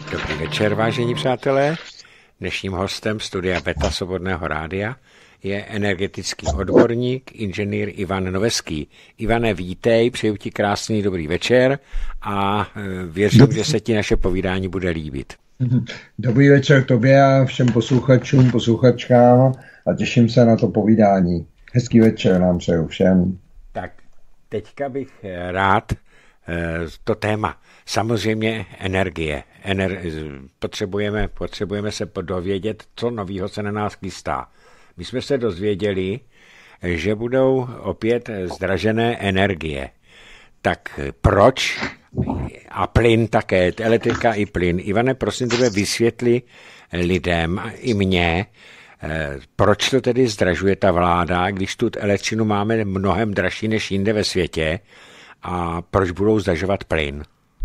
Dobrý večer, vážení přátelé. Dnešním hostem studia Beta Svobodného rádia je energetický odborník, inženýr Ivan Noveský. Ivane, vítej, přeju ti krásný dobrý večer a věřím, že se ti naše povídání bude líbit. Dobrý večer tobě a všem posluchačům, posluchačkám a těším se na to povídání. Hezký večer nám přeju všem. Tak, teďka bych rád to téma. Samozřejmě energie. Potřebujeme se dovědět, co novýho se na nás chystá. My jsme se dozvěděli, že budou opět zdražené energie. Tak proč? A plyn také, elektrika i plyn. Ivane, prosím tebe, vysvětli lidem i mně, proč to tedy zdražuje ta vláda, když tu elektřinu máme mnohem dražší než jinde ve světě, a proč budou zdražovat plyn?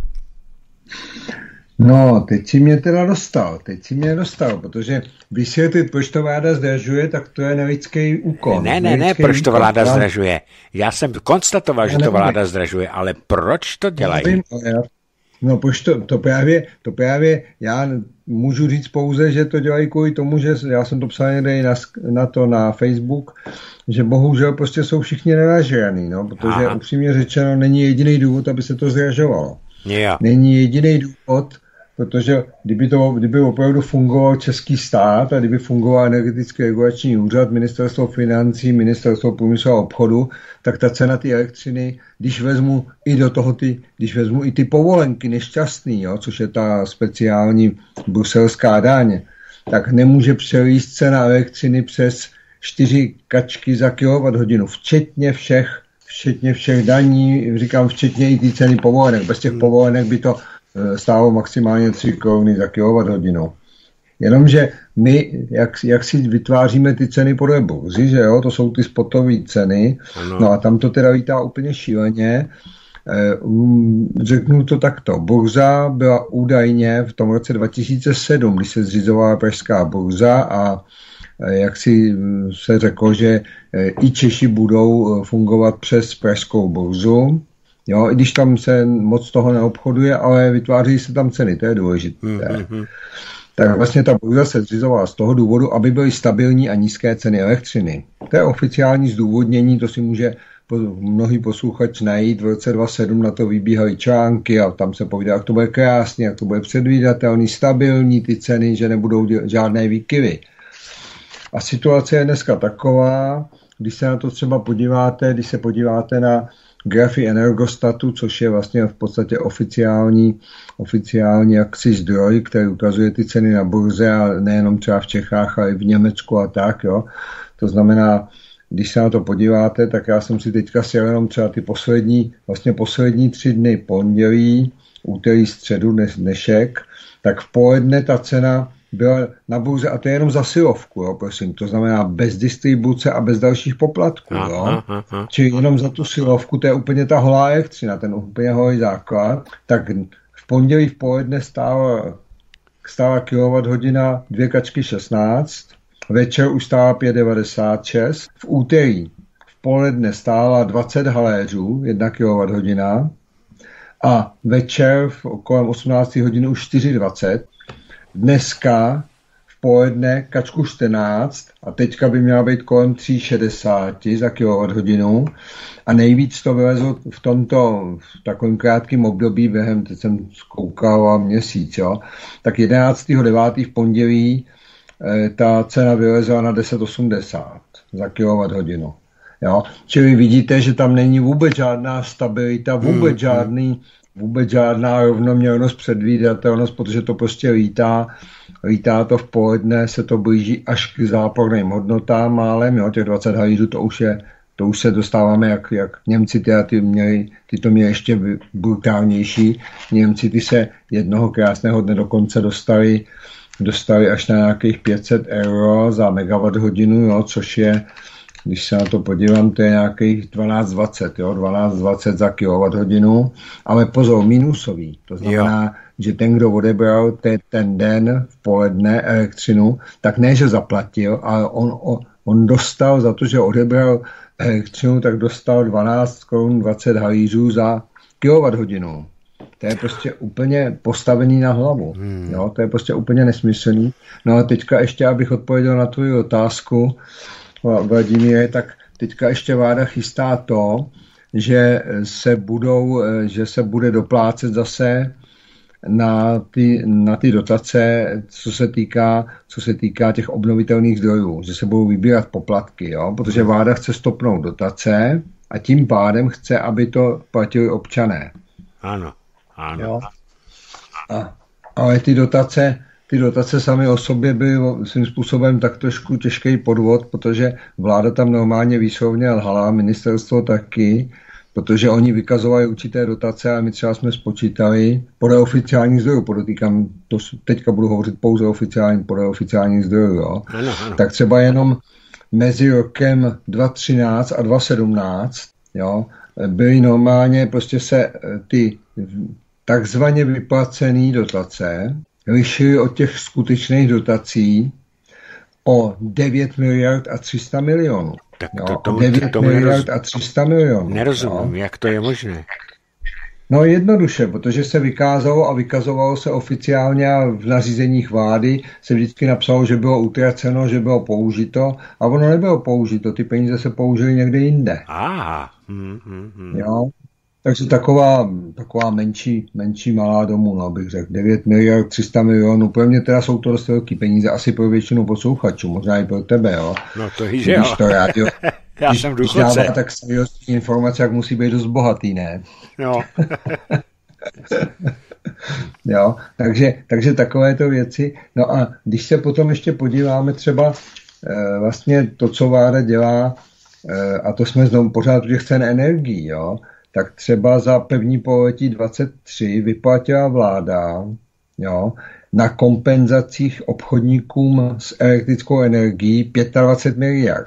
No, teď si mě teda dostal, protože vysvětlit, proč to vláda zdražuje, tak to je nelidský úkon. Ne, proč to vláda zdražuje. Já jsem konstatoval, že to vláda zdražuje, ale proč to dělají? No, proč to právě já můžu říct pouze, že to dělají kvůli tomu, že já jsem to psal někde na Facebook, že bohužel prostě jsou všichni nenažraný, no, protože upřímně řečeno není jediný důvod, aby se to zdražovalo. Yeah. Není jediný důvod, protože kdyby opravdu fungoval český stát a kdyby fungoval energetický regulační úřad, ministerstvo financí, ministerstvo průmyslu a obchodu, tak ta cena ty elektřiny, když vezmu i ty povolenky nešťastný, jo, což je ta speciální bruselská daň, tak nemůže přelíst cena elektřiny přes 4 kačky za kilowatthodinu, včetně všech daní, říkám včetně i ty ceny povolenek. Bez těch povolenek by to stálo maximálně 3 koruny za kilowatthodinu. Jenomže my, jak si vytváříme ty ceny podle burzy, že jo, to jsou ty spotové ceny, no a tam to teda lítá úplně šíleně. Řeknu to takto. Burza byla údajně v tom roce 2007, když se zřizovala pražská burza a jak si se řeklo, že i Češi budou fungovat přes pražskou burzu. Jo, i když tam se moc toho neobchoduje, ale vytváří se tam ceny, to je důležité. Tak vlastně ta burza se zřizovala z toho důvodu, aby byly stabilní a nízké ceny elektřiny. To je oficiální zdůvodnění, to si může mnohý posluchač najít. V roce 2007 na to vybíhaly články a tam se povídá, jak to bude krásně, jak to bude předvídatelný, stabilní ty ceny, že nebudou žádné výkyvy. A situace je dneska taková, když se na to třeba podíváte, na grafy Energostatu, což je vlastně v podstatě oficiální jaksi zdroj, který ukazuje ty ceny na burze a nejenom třeba v Čechách, ale i v Německu a tak, jo. To znamená, když se na to podíváte, tak já jsem si teďka sjel jenom třeba ty poslední 3 dny, pondělí, úterý, středu, dnešek, tak v poledne ta cena byla na burze, a to je jenom za silovku, jo, prosím, to znamená bez distribuce a bez dalších poplatků, jo. Čili jenom za tu silovku, to je úplně ta holá elektřina, ten úplně holý základ, tak v pondělí v poledne stála kilowatthodina 2 kačky 16, večer už stála 5,96, v úterý v poledne stála 20 haléřů, 1 kilowatthodina a večer kolem 18 hodin už 4,20. Dneska v poledne kačku 14 a teďka by měla být kolem 3,60 za kilowatthodinu a nejvíc to vylezlo v takovém krátkém období během, teď jsem zkoukal měsíc, jo, tak 11.9. v pondělí ta cena vylezla na 10,80 za kilowatthodinu. Jo. Čili vidíte, že tam není vůbec žádná stabilita, vůbec žádná rovnoměrnost, předvídatelnost, protože to prostě lítá to v poledne, se to blíží až k záporným hodnotám málem, jo, těch 20 halířů, to už se dostáváme, jak Němci ty to měli ještě brutálnější. Němci ty se jednoho krásného dne dokonce dostali až na nějakých 500 euro za megawatthodinu, jo, což je, když se na to podívám, to je nějakých 12,20 za kilowatthodinu, ale pozor, minusový. To znamená, že ten, kdo odebral ten den v poledne elektřinu, tak ne, že zaplatil, ale on dostal za to, že odebral elektřinu, tak dostal 12 korun 20 halířů za kilowatthodinu. To je prostě úplně postavený na hlavu. Jo? To je prostě úplně nesmyslný. No a teďka ještě, abych odpověděl na tvou otázku, Vladimíre, tak teďka ještě vláda chystá to, že se bude doplácet zase na ty dotace, co se týká těch obnovitelných zdrojů, že se budou vybírat poplatky, jo? Protože vláda chce stopnout dotace a tím pádem chce, aby to platili občané. Ano. Jo? Ale ty dotace samy o sobě byly svým způsobem tak trošku těžký podvod, protože vláda tam normálně výslovně lhala, ministerstvo taky, protože oni vykazovali určité dotace a my třeba jsme spočítali podle oficiálních zdrojů, podotýkám, teďka budu hovořit pouze podle oficiálních zdrojů, jo. Ano. Tak třeba jenom mezi rokem 2013 a 2017, jo, byly normálně prostě se ty takzvaně vyplacené dotace lišily od těch skutečných dotací o 9 miliard a 300 milionů. Tak to 9 miliard a 300 milionů. Nerozumím, jak to je možné. No jednoduše, protože se vykazovalo se oficiálně a v nařízeních vlády se vždycky napsalo, že bylo utraceno, že bylo použito a ono nebylo použito, ty peníze se použily někde jinde. Aha. Jo? Takže taková menší malá domů, no, bych řekl. 9 miliard 300 milionů. Pro mě teda jsou to dost velký peníze, asi pro většinu posluchačů, možná i pro tebe, jo. No to víš, jo. To rádio, Já jsem důchodce. Když dává tak seriózní informace, jak musí být dost bohatý, ne? No. Jo, takže takovéto věci. No a když se potom ještě podíváme třeba vlastně to, co vláda dělá, a to jsme znovu pořád u těch cen energií, jo, tak třeba za první pololetí 2023 vyplatila vláda, jo, na kompenzacích obchodníkům s elektrickou energií 25 miliard.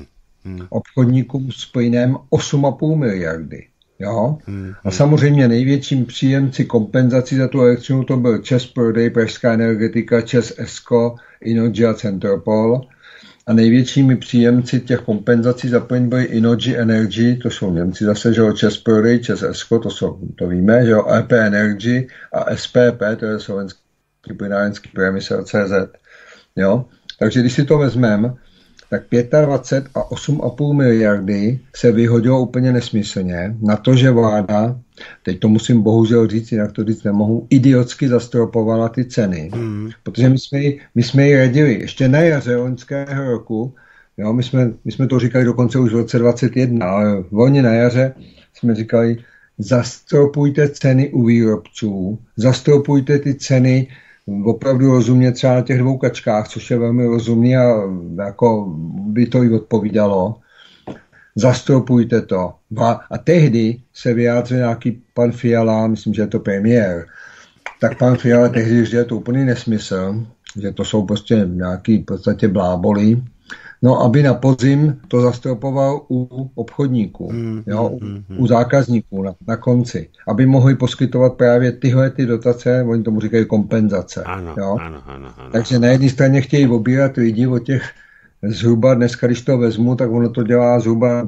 Obchodníkům s plynem 8,5 miliardy. Jo? A samozřejmě největším příjemci kompenzací za tu elektřinu to byl ČEZ Prodej, Pražská energetika, ČEZ ESCO, Innogy a Centropol. A největšími příjemci těch kompenzací za plyn byly Innogy Energy, to jsou Němci zase, že jo, ČEZ Prodej, ČEZ ESCO, to víme, že jo, EP Energy a SPP, to je slovenský plynárenský průmysl CZ. Jo? Takže když si to vezmeme, tak 25 a 8,5 miliardy se vyhodilo úplně nesmyslně na to, že vláda, teď to musím bohužel říct, jinak to říct nemohu, idiotsky zastropovala ty ceny. Protože my jsme ji radili ještě na jaře loňského roku, jo, my jsme to říkali dokonce už v roce 2021, ale volně na jaře jsme říkali, zastropujte ceny u výrobců, zastropujte ty ceny opravdu rozumně třeba na těch 2 kačkách, což je velmi rozumný a jako by to i odpovídalo. Zastropujte to. A tehdy se vyjádřil nějaký pan Fiala, myslím, že je to premiér, tak pan Fiala tehdy říkal, že je to úplný nesmysl, že to jsou prostě nějaký v podstatě bláboli. No, aby na podzim to zastropoval u obchodníků, jo, u zákazníků na konci, aby mohli poskytovat právě tyhle ty dotace, oni tomu říkají kompenzace. Ano, jo. Ano. Takže na jedné straně chtějí obírat lidi od těch zhruba, dneska když to vezmu, tak ono to dělá zhruba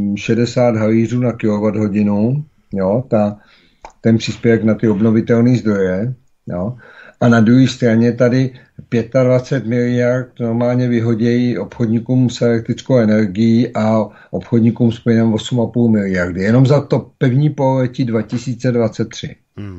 60 halířů na kilowatthodinu, jo, ten příspěvek na ty obnovitelné zdroje, jo. A na druhé straně tady 25 miliard normálně vyhodějí obchodníkům s elektrickou energií a obchodníkům s plynem 8,5 miliardy. Jenom za to první pololetí 2023.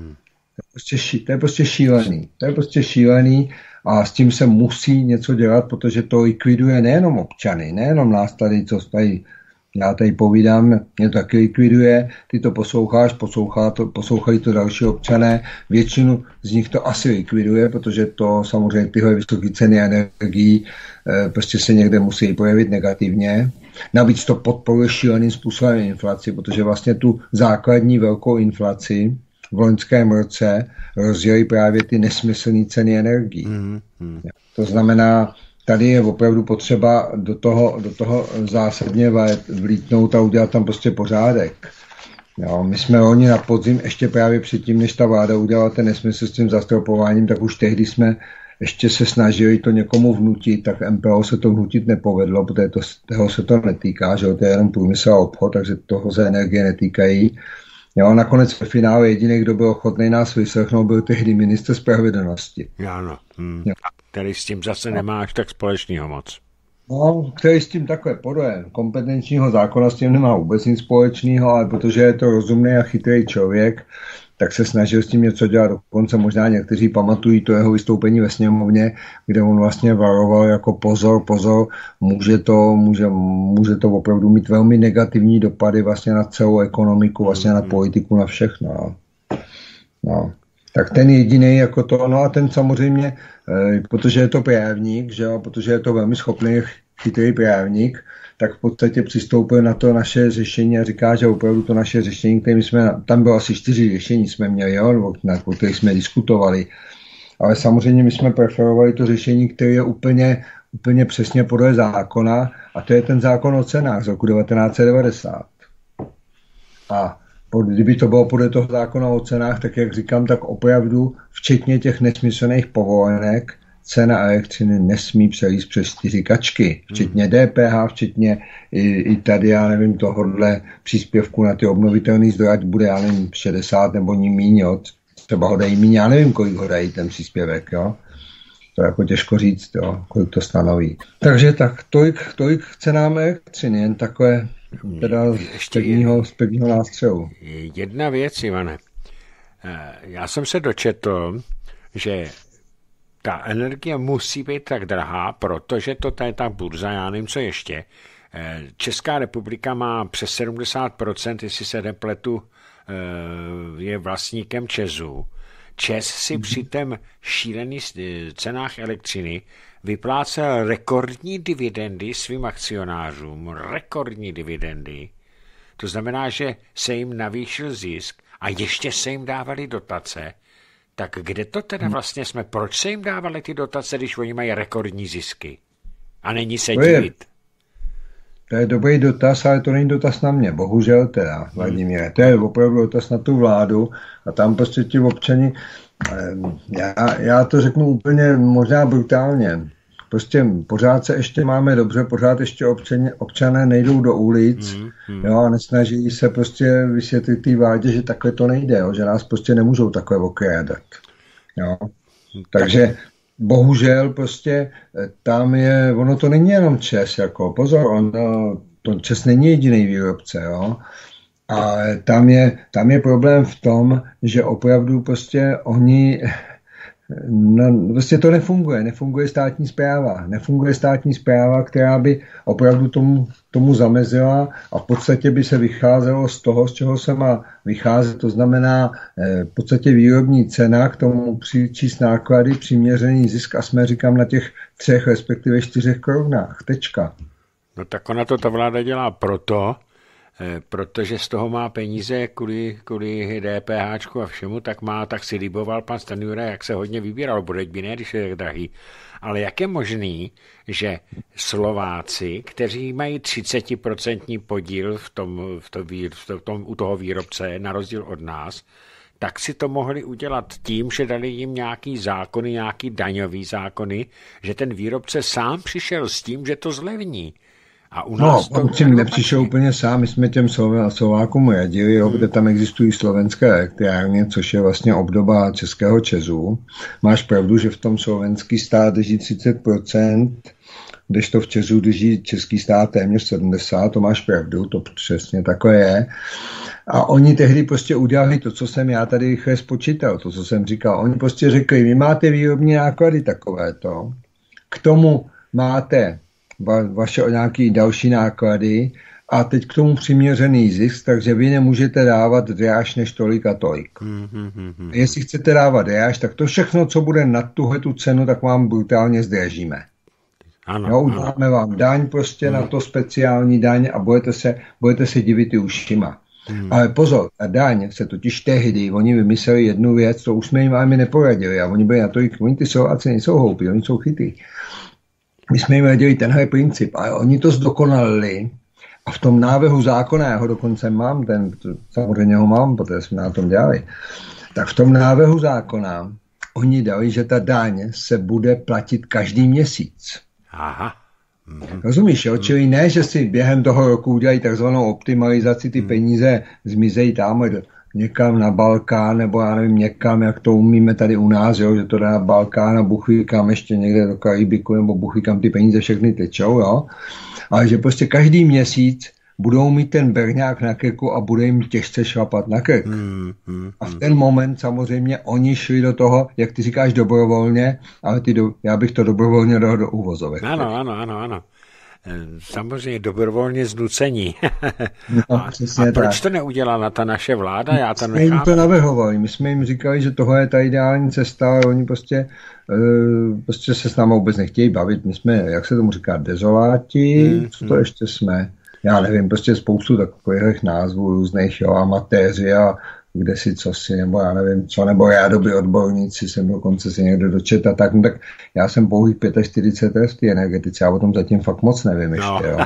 To je prostě šílený. To je prostě šílený a s tím se musí něco dělat, protože to likviduje nejenom občany, nejenom nás tady, co tady já tady povídám, mě to taky likviduje, ty to posloucháš, poslouchají to další občané, většinu z nich to asi likviduje, protože to samozřejmě tyhle vysoké ceny energií prostě se někde musí projevit negativně. Navíc to podporuje šíleným způsobem inflaci, protože vlastně tu základní velkou inflaci v loňském roce rozjeli právě ty nesmyslné ceny energií. To znamená, tady je opravdu potřeba do toho zásadně vlítnout a udělat tam prostě pořádek. Jo, my jsme loni na podzim, ještě právě předtím, než ta vláda udělala ten nesmysl s tím zastropováním, tak už tehdy jsme ještě se snažili to někomu vnutit, tak MPO se to vnutit nepovedlo, protože toho se to netýká, že to je jenom průmysl a obchod, takže toho se energie netýkají. Jo, nakonec ve finále jediný, kdo byl ochotný nás vyslechnout, byl tehdy ministr spravedlnosti. Ano, který s tím zase nemá až tak společného moc. No, který s tím takové podle kompetenčního zákona s tím nemá vůbec nic společného, ale protože je to rozumný a chytrý člověk, tak se snažil s tím něco dělat. Dokonce možná někteří pamatují to jeho vystoupení ve sněmovně, kde on vlastně varoval jako pozor, může to opravdu mít velmi negativní dopady vlastně na celou ekonomiku, vlastně na politiku, na všechno. No. Tak ten jediný jako to, no a ten samozřejmě, protože je to právník, že jo, protože je to velmi schopný, chytrý právník, tak v podstatě přistoupil na to naše řešení a říká, že opravdu to naše řešení, které tam bylo asi 4 řešení jsme měli, jo, o kterých jsme diskutovali, ale samozřejmě my jsme preferovali to řešení, které je úplně přesně podle zákona, a to je ten zákon o cenách z roku 1990. A kdyby to bylo podle toho zákona o cenách, tak jak říkám, tak opravdu, včetně těch nesmyslných povolenek, cena elektřiny nesmí přelíst přes 4 kačky, včetně DPH, včetně i tady, já nevím, tohohle příspěvku na ty obnovitelné zdroje, ať bude, já nevím, 60 nebo míň, jo. Třeba ho dají míň, já nevím, kolik ho dají ten příspěvek, jo. To je jako těžko říct, jo, kolik to stanoví. Takže tak, tolik cenám elektřiny, jen takové teda z pevního nástřelu. Jedna věc, Ivane. Já jsem se dočetl, že ta energie musí být tak drahá, protože to je ta burza, já nevím, co ještě. Česká republika má přes 70%, jestli se nepletu, je vlastníkem ČEZu. ČEZ si při těm šílených cenách elektřiny vyplácel rekordní dividendy svým akcionářům. Rekordní dividendy. To znamená, že se jim navýšil zisk a ještě se jim dávaly dotace. Tak kde to teda vlastně jsme? Proč se jim dávaly ty dotace, když oni mají rekordní zisky? A není se divit. To je dobrý dotaz, ale to není dotaz na mě. Bohužel teda, Vladimíre. To je opravdu dotaz na tu vládu a tam prostě ti občani, já to řeknu úplně možná brutálně. Prostě pořád se ještě máme dobře, pořád ještě občané nejdou do ulic, jo, a nesnaží se prostě vysvětlit té vládě, že takhle to nejde, jo, že nás prostě nemůžou takhle okrádat. Jo. Takže bohužel prostě tam je, ono to není jenom ČEZ, jako pozor, to ČEZ není jediný výrobce, jo. A tam je problém v tom, že opravdu prostě oni, prostě to nefunguje státní správa, která by opravdu tomu zamezila a v podstatě by se vycházelo z toho, z čeho se má vycházet, to znamená v podstatě výrobní cena, k tomu přičíst náklady, přiměřený zisk a jsme říkám na těch 3, respektive 4 korunách, tečka. No tak ona to ta vláda dělá protože z toho má peníze kvůli DPHčku a všemu, tak si liboval pan Stanjura, jak se hodně vybíral, bude by ne, když je tak drahý. Ale jak je možný, že Slováci, kteří mají 30% podíl u toho výrobce, na rozdíl od nás, tak si to mohli udělat tím, že dali jim nějaký zákony, nějaký daňový zákony, že ten výrobce sám přišel s tím, že to zlevní. A u nás on tím nepřišel úplně sám, my jsme těm Slovákům radili, kde tam existují slovenské elektrárny, což je vlastně obdoba českého ČEZu. Máš pravdu, že v tom slovenský stát drží 30%, kdežto v ČEZu drží český stát téměř 70%, to máš pravdu, to přesně takové je. A oni tehdy prostě udělali to, co jsem já tady rychle spočítal, to, co jsem říkal. Oni prostě řekli, vy máte výrobní náklady takovéto, k tomu máte vaše nějaké další náklady a teď k tomu přiměřený zisk, takže vy nemůžete dávat dráž než tolik a tolik. Jestli chcete dávat dráž, tak to všechno, co bude nad tuhletu cenu, tak vám brutálně zdražíme. Ano, uděláme vám daň prostě na to speciální daň a budete se divit i ušima. Ale pozor, ta daň se totiž tehdy, oni vymysleli jednu věc, to už jsme jim ani neporadili a oni byli na to, oni ty Slováci nejsou hloupí, oni jsou chytří. My jsme jim věděli tenhle princip, ale oni to zdokonalili a v tom návrhu zákona, já ho dokonce mám, samozřejmě ho mám, protože jsme na tom dělali, tak v tom návrhu zákona oni dali, že ta daň se bude platit každý měsíc. Aha. Rozumíš, jo? Čili ne, že si během toho roku udělají takzvanou optimalizaci, ty peníze zmizejí tam někam na Balkán, nebo já nevím, někam, jak to umíme tady u nás, jo, že to dá na Balkán a Bůh ví kam ještě někde do Karibiku, nebo Bůh ví kam ty peníze všechny tečou, jo. Ale že prostě každý měsíc budou mít ten berňák na krku a bude jim těžce šlapat na krk. A v ten moment samozřejmě oni šli do toho, jak ty říkáš, dobrovolně, ale já bych to dobrovolně dal do uvozovek. Ano. Samozřejmě dobrovolně znucení. No, a proč to neudělala ta naše vláda? Já to nechápu. My jim to navrhovali. My jsme jim říkali, že tohle je ta ideální cesta, ale oni prostě se s námi vůbec nechtějí bavit. My jsme, jak se tomu říká, dezoláti, co to ještě jsme? Já nevím, prostě spoustu takových názvů různých, jo, amatéři a kde si co si, nebo já nevím co, nebo rádoby odborníci, jsem dokonce si někdo dočetl, tak, no, tak já jsem pouhých 45 let v té energetice, já o tom zatím fakt moc nevím ještě, jo.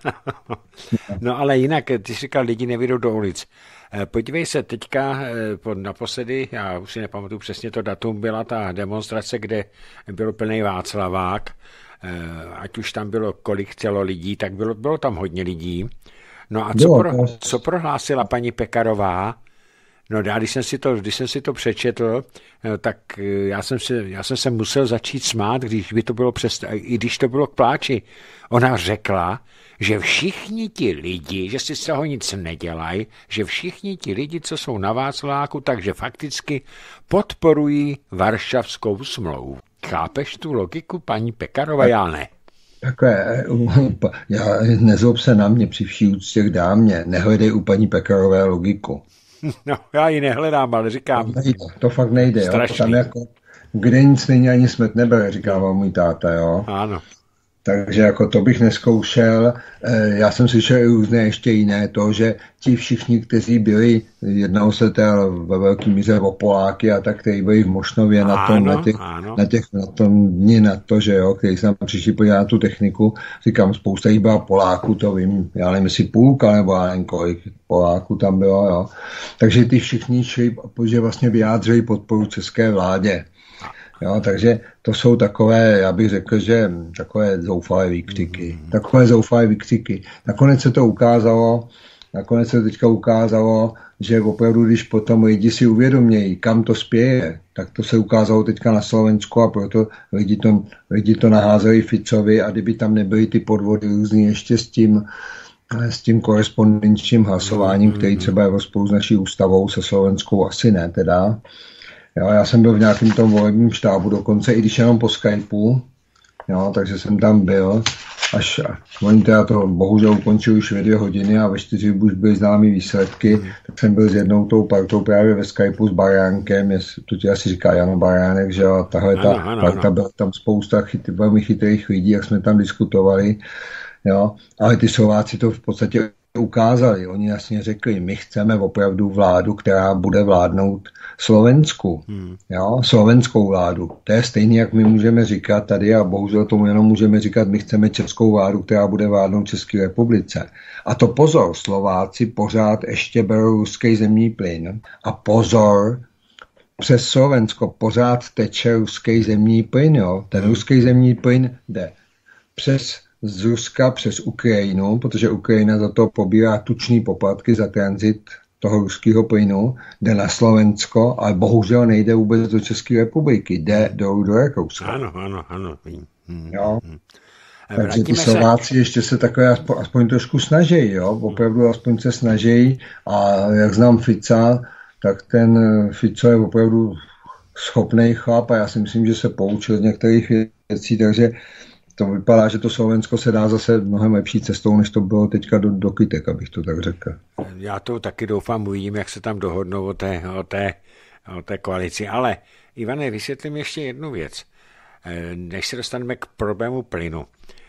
No ale jinak, ty jsi říkal, lidi nevyjdou do ulic. Podívej se, teďka naposledy, já už si nepamatuju přesně to datum, byla ta demonstrace, kde byl plný Václavák, ať už tam bylo kolik chtělo lidí, tak bylo tam hodně lidí. No a co prohlásila paní Pekarová? No já, když jsem si to přečetl, tak já jsem se musel začít smát, i když to bylo k pláči. Ona řekla, že všichni ti lidi, že si z toho nic nedělají, že všichni ti lidi, co jsou na Václaváku, takže fakticky podporují Varšavskou smlouvu. Chápeš tu logiku, paní Pekarova? Já ne. Takové, nezlob se na mě při vší úctě k dámě, nehledej u paní Pekarové logiku. No, já ji nehledám, ale říkám. To fakt nejde, jo. Tam jako, kde nic není, ani smet nebere, říkával můj táta, jo. Ano. Takže jako to bych neskoušel. Já jsem slyšel i různé ještě jiné to, že ti všichni, kteří byli, jednalo se teda ve velký míře o Poláky a tak, kteří byli v Mošnově na tom dni na to, že jo, kteří se tam přišli podívat na tu techniku. Říkám, spousta jich byla Poláků, to vím, já nevím, jestli půlka, nebo já nevím, kolik Poláků tam bylo, jo. Takže ty všichni šli, že vlastně vyjádřili podporu české vládě. Jo, takže to jsou takové, já bych řekl, že takové zoufalé výkřiky. Nakonec se teďka ukázalo, že opravdu, když potom lidi si uvědomějí, kam to spěje, tak to se ukázalo teďka na Slovensku a proto lidi to naházeli Ficovi a kdyby tam nebyly ty podvody různý ještě s tím korespondenčním hlasováním, který třeba je v rozporu s naší ústavou, se slovenskou asi ne teda. Jo, já jsem byl v nějakém tom volebním štábu dokonce, i když jenom po Skypeu, jo, takže jsem tam byl, až oni teda to bohužel ukončili už ve 2 hodiny a ve 4 už byly známý výsledky, tak jsem byl s jednou tou partou právě ve Skypeu s Baránkem, to ti asi říká Jano Baránek, že jo, tahle ta parta, byla tam spousta velmi chytrých lidí, jak jsme tam diskutovali, jo, ale ty Slováci to v podstatě ukázali. Oni jasně řekli, my chceme opravdu vládu, která bude vládnout Slovensku. Jo? Slovenskou vládu. To je stejný, jak my můžeme říkat tady a bohužel tomu jenom můžeme říkat, my chceme českou vládu, která bude vládnout České republice. A to pozor, Slováci pořád ještě berou ruský zemní plyn a pozor, přes Slovensko pořád teče ruský zemní plyn. Jo? Ten ruský zemní plyn jde z Ruska přes Ukrajinu, protože Ukrajina za to pobírá tučný poplatky za tranzit toho ruského plynu, jde na Slovensko, ale bohužel nejde vůbec do České republiky, jde do Rakouska. Ano. Jo. Takže ty Slováci ještě se takové aspoň trošku snaží, jo, opravdu aspoň se snaží a jak znám Fica, tak ten Fico je opravdu schopný chlap a já si myslím, že se poučil z některých věcí, takže to vypadá, že to Slovensko se dá zase mnohem lepší cestou, než to bylo teďka do kytek, abych to tak řekl. Já to taky doufám, uvidím, jak se tam dohodnou o té koalici. Ale Ivane, vysvětlím ještě jednu věc. Než se dostaneme k problému plynu.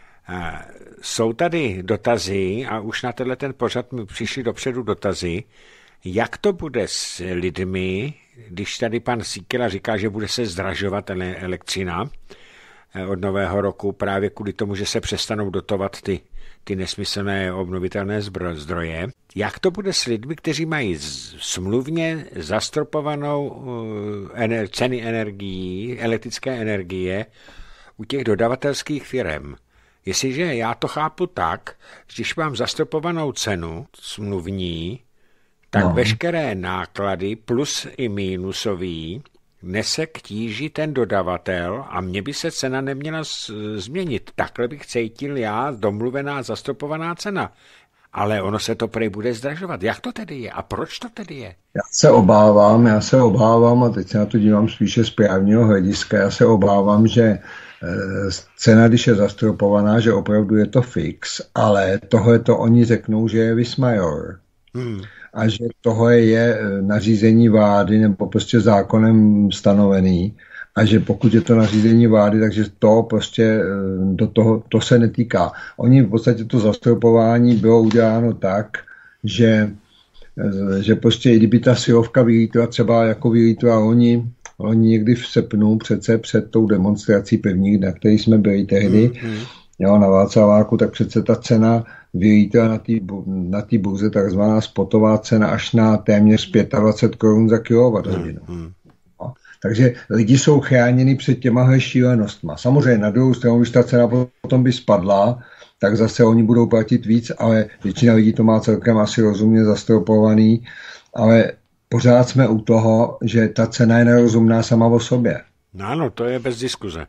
Jsou tady dotazy a už na ten pořad mi přišly dopředu dotazy, jak to bude s lidmi, když tady pan Síkela říká, že bude se zdražovat elektřina od nového roku právě kvůli tomu, že se přestanou dotovat ty nesmyslné obnovitelné zdroje. Jak to bude s lidmi, kteří mají smluvně zastropovanou ceny energií, elektrické energie u těch dodavatelských firem? Jestliže já to chápu tak, že když mám zastropovanou cenu smluvní, tak veškeré náklady plus i mínusový nese k tíži ten dodavatel a mně by se cena neměla změnit. Takhle bych cítil já domluvená zastropovaná cena. Ale ono se to prej bude zdražovat. Jak to tedy je? A proč to tedy je? Já se obávám, a teď se na to dívám spíše z právního hlediska, já se obávám, že cena, když je zastropovaná, že opravdu je to fix, ale tohle to oni řeknou, že je vis major. A že tohle je nařízení vlády nebo prostě zákonem stanovený a že pokud je to nařízení vlády, takže to prostě do toho, to se netýká. Oni v podstatě to zastropování bylo uděláno tak, že prostě i kdyby ta silovka vylítla třeba jako vylítla oni někdy v srpnu přece před tou demonstrací první, na který jsme byli tehdy, jo, na Václaváku, tak přece ta cena vylítla na té burze, takzvaná spotová cena až na téměř 25 korun za kilowatthodinu. No. Takže lidi jsou chráněni před těmahle šílenostma. Samozřejmě na druhou stranu, když ta cena potom by spadla, tak zase oni budou platit víc, ale většina lidí to má celkem asi rozumně zastropovaný, ale pořád jsme u toho, že ta cena je nerozumná sama o sobě. No ano, to je bez diskuze.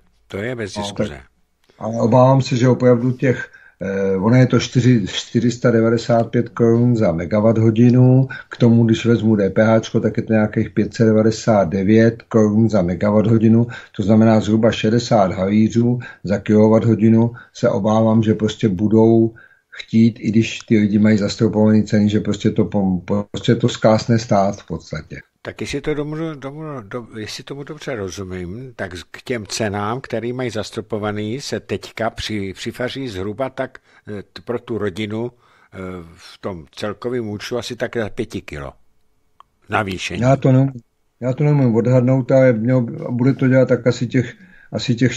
Ale obávám se, že opravdu ono je to 495 korun za megawatthodinu, k tomu, když vezmu DPH, tak je to nějakých 599 korun za megawatthodinu, to znamená zhruba 60 halířů za kilowatthodinu. Se obávám, že prostě budou chtít, i když ty lidi mají zastropované ceny, že prostě to zkásne stát v podstatě. Tak jestli tomu dobře rozumím, tak k těm cenám, které mají zastropovaný, se teďka přifaří zhruba tak pro tu rodinu v tom celkovém účtu asi tak 5 kilo navýšení. Já to nemůžu odhadnout, ale bude to dělat tak asi těch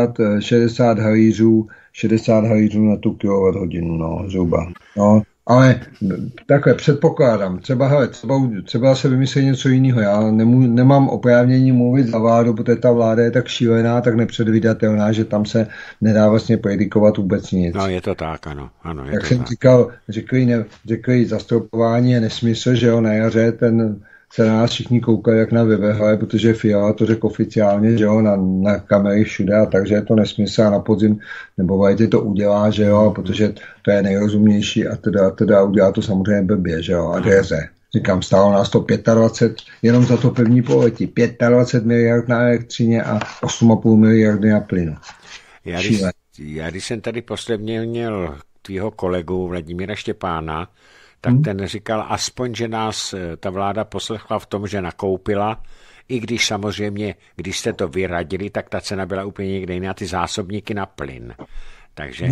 60 halířů na tu kilowatthodinu, no, zhruba. No, ale takhle předpokládám, třeba se vymyslí něco jiného. Já nemám oprávnění mluvit za vládu, protože ta vláda je tak šílená, tak nepředvídatelná, že tam se nedá vlastně predikovat vůbec nic. No, je to tak, ano. Jak jsem říkal, řekli zastropování je nesmysl, že jo, na jaře se na nás všichni koukají jak na vyvehle, protože Fiala to řekl oficiálně, že jo, na kamery všude, a takže je to nesmysl a na podzim nebo Vajty to udělá, že jo, protože to je nejrozumnější a teda udělá to samozřejmě blbě, že jo, a dřeze. Říkám, stálo nás to 25, jenom za to první poletí, 25 miliard na elektřině a 8,5 miliardy na plynu. Já když jsem tady posledně měl tvýho kolegu Vladimíra Štěpána, tak ten říkal, aspoň, že nás ta vláda poslechla v tom, že nakoupila, i když samozřejmě, když jste to vyradili, tak ta cena byla úplně někde jiná, ty zásobníky na plyn. Takže...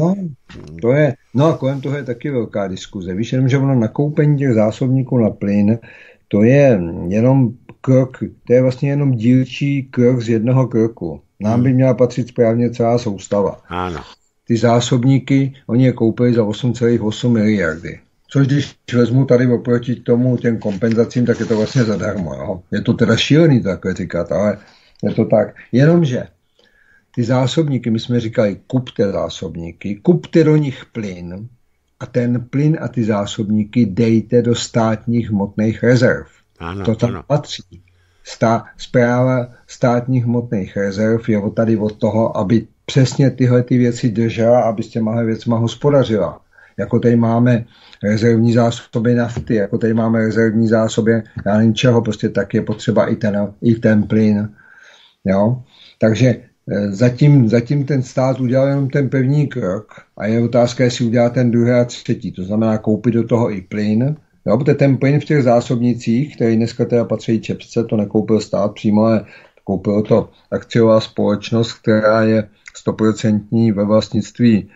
No a kolem toho je taky velká diskuze. Víš, jenom, že ono nakoupení těch zásobníků na plyn, to je jenom krok, to je vlastně jenom dílčí krok z jednoho kroku. Nám by měla patřit správně celá soustava. Ano. Ty zásobníky, oni je koupili za 8,8 miliardy. Což když vezmu tady oproti tomu těm kompenzacím, tak je to vlastně zadarmo. Jo? Je to teda šílený takhle říkat, ale je to tak. Jenomže ty zásobníky, my jsme říkali, kupte zásobníky, kupte do nich plyn a ten plyn a ty zásobníky dejte do státních hmotných rezerv. Ano, to tam patří. Správa státních hmotných rezerv je tady od toho, aby přesně tyhle ty věci držela, aby s těma věcma hospodařila. Jako tady máme rezervní zásoby nafty, jako tady máme rezervní zásoby, já nevím čeho, prostě tak je potřeba i ten plyn. Jo? Takže zatím ten stát udělal jenom ten první krok a je otázka, jestli udělá ten druhý a třetí. To znamená koupit do toho i plyn. Jo? Protože ten plyn v těch zásobnicích, který dneska teda patří Čepce, to nekoupil stát přímo, ale koupil to akciová společnost, která je 100% ve vlastnictví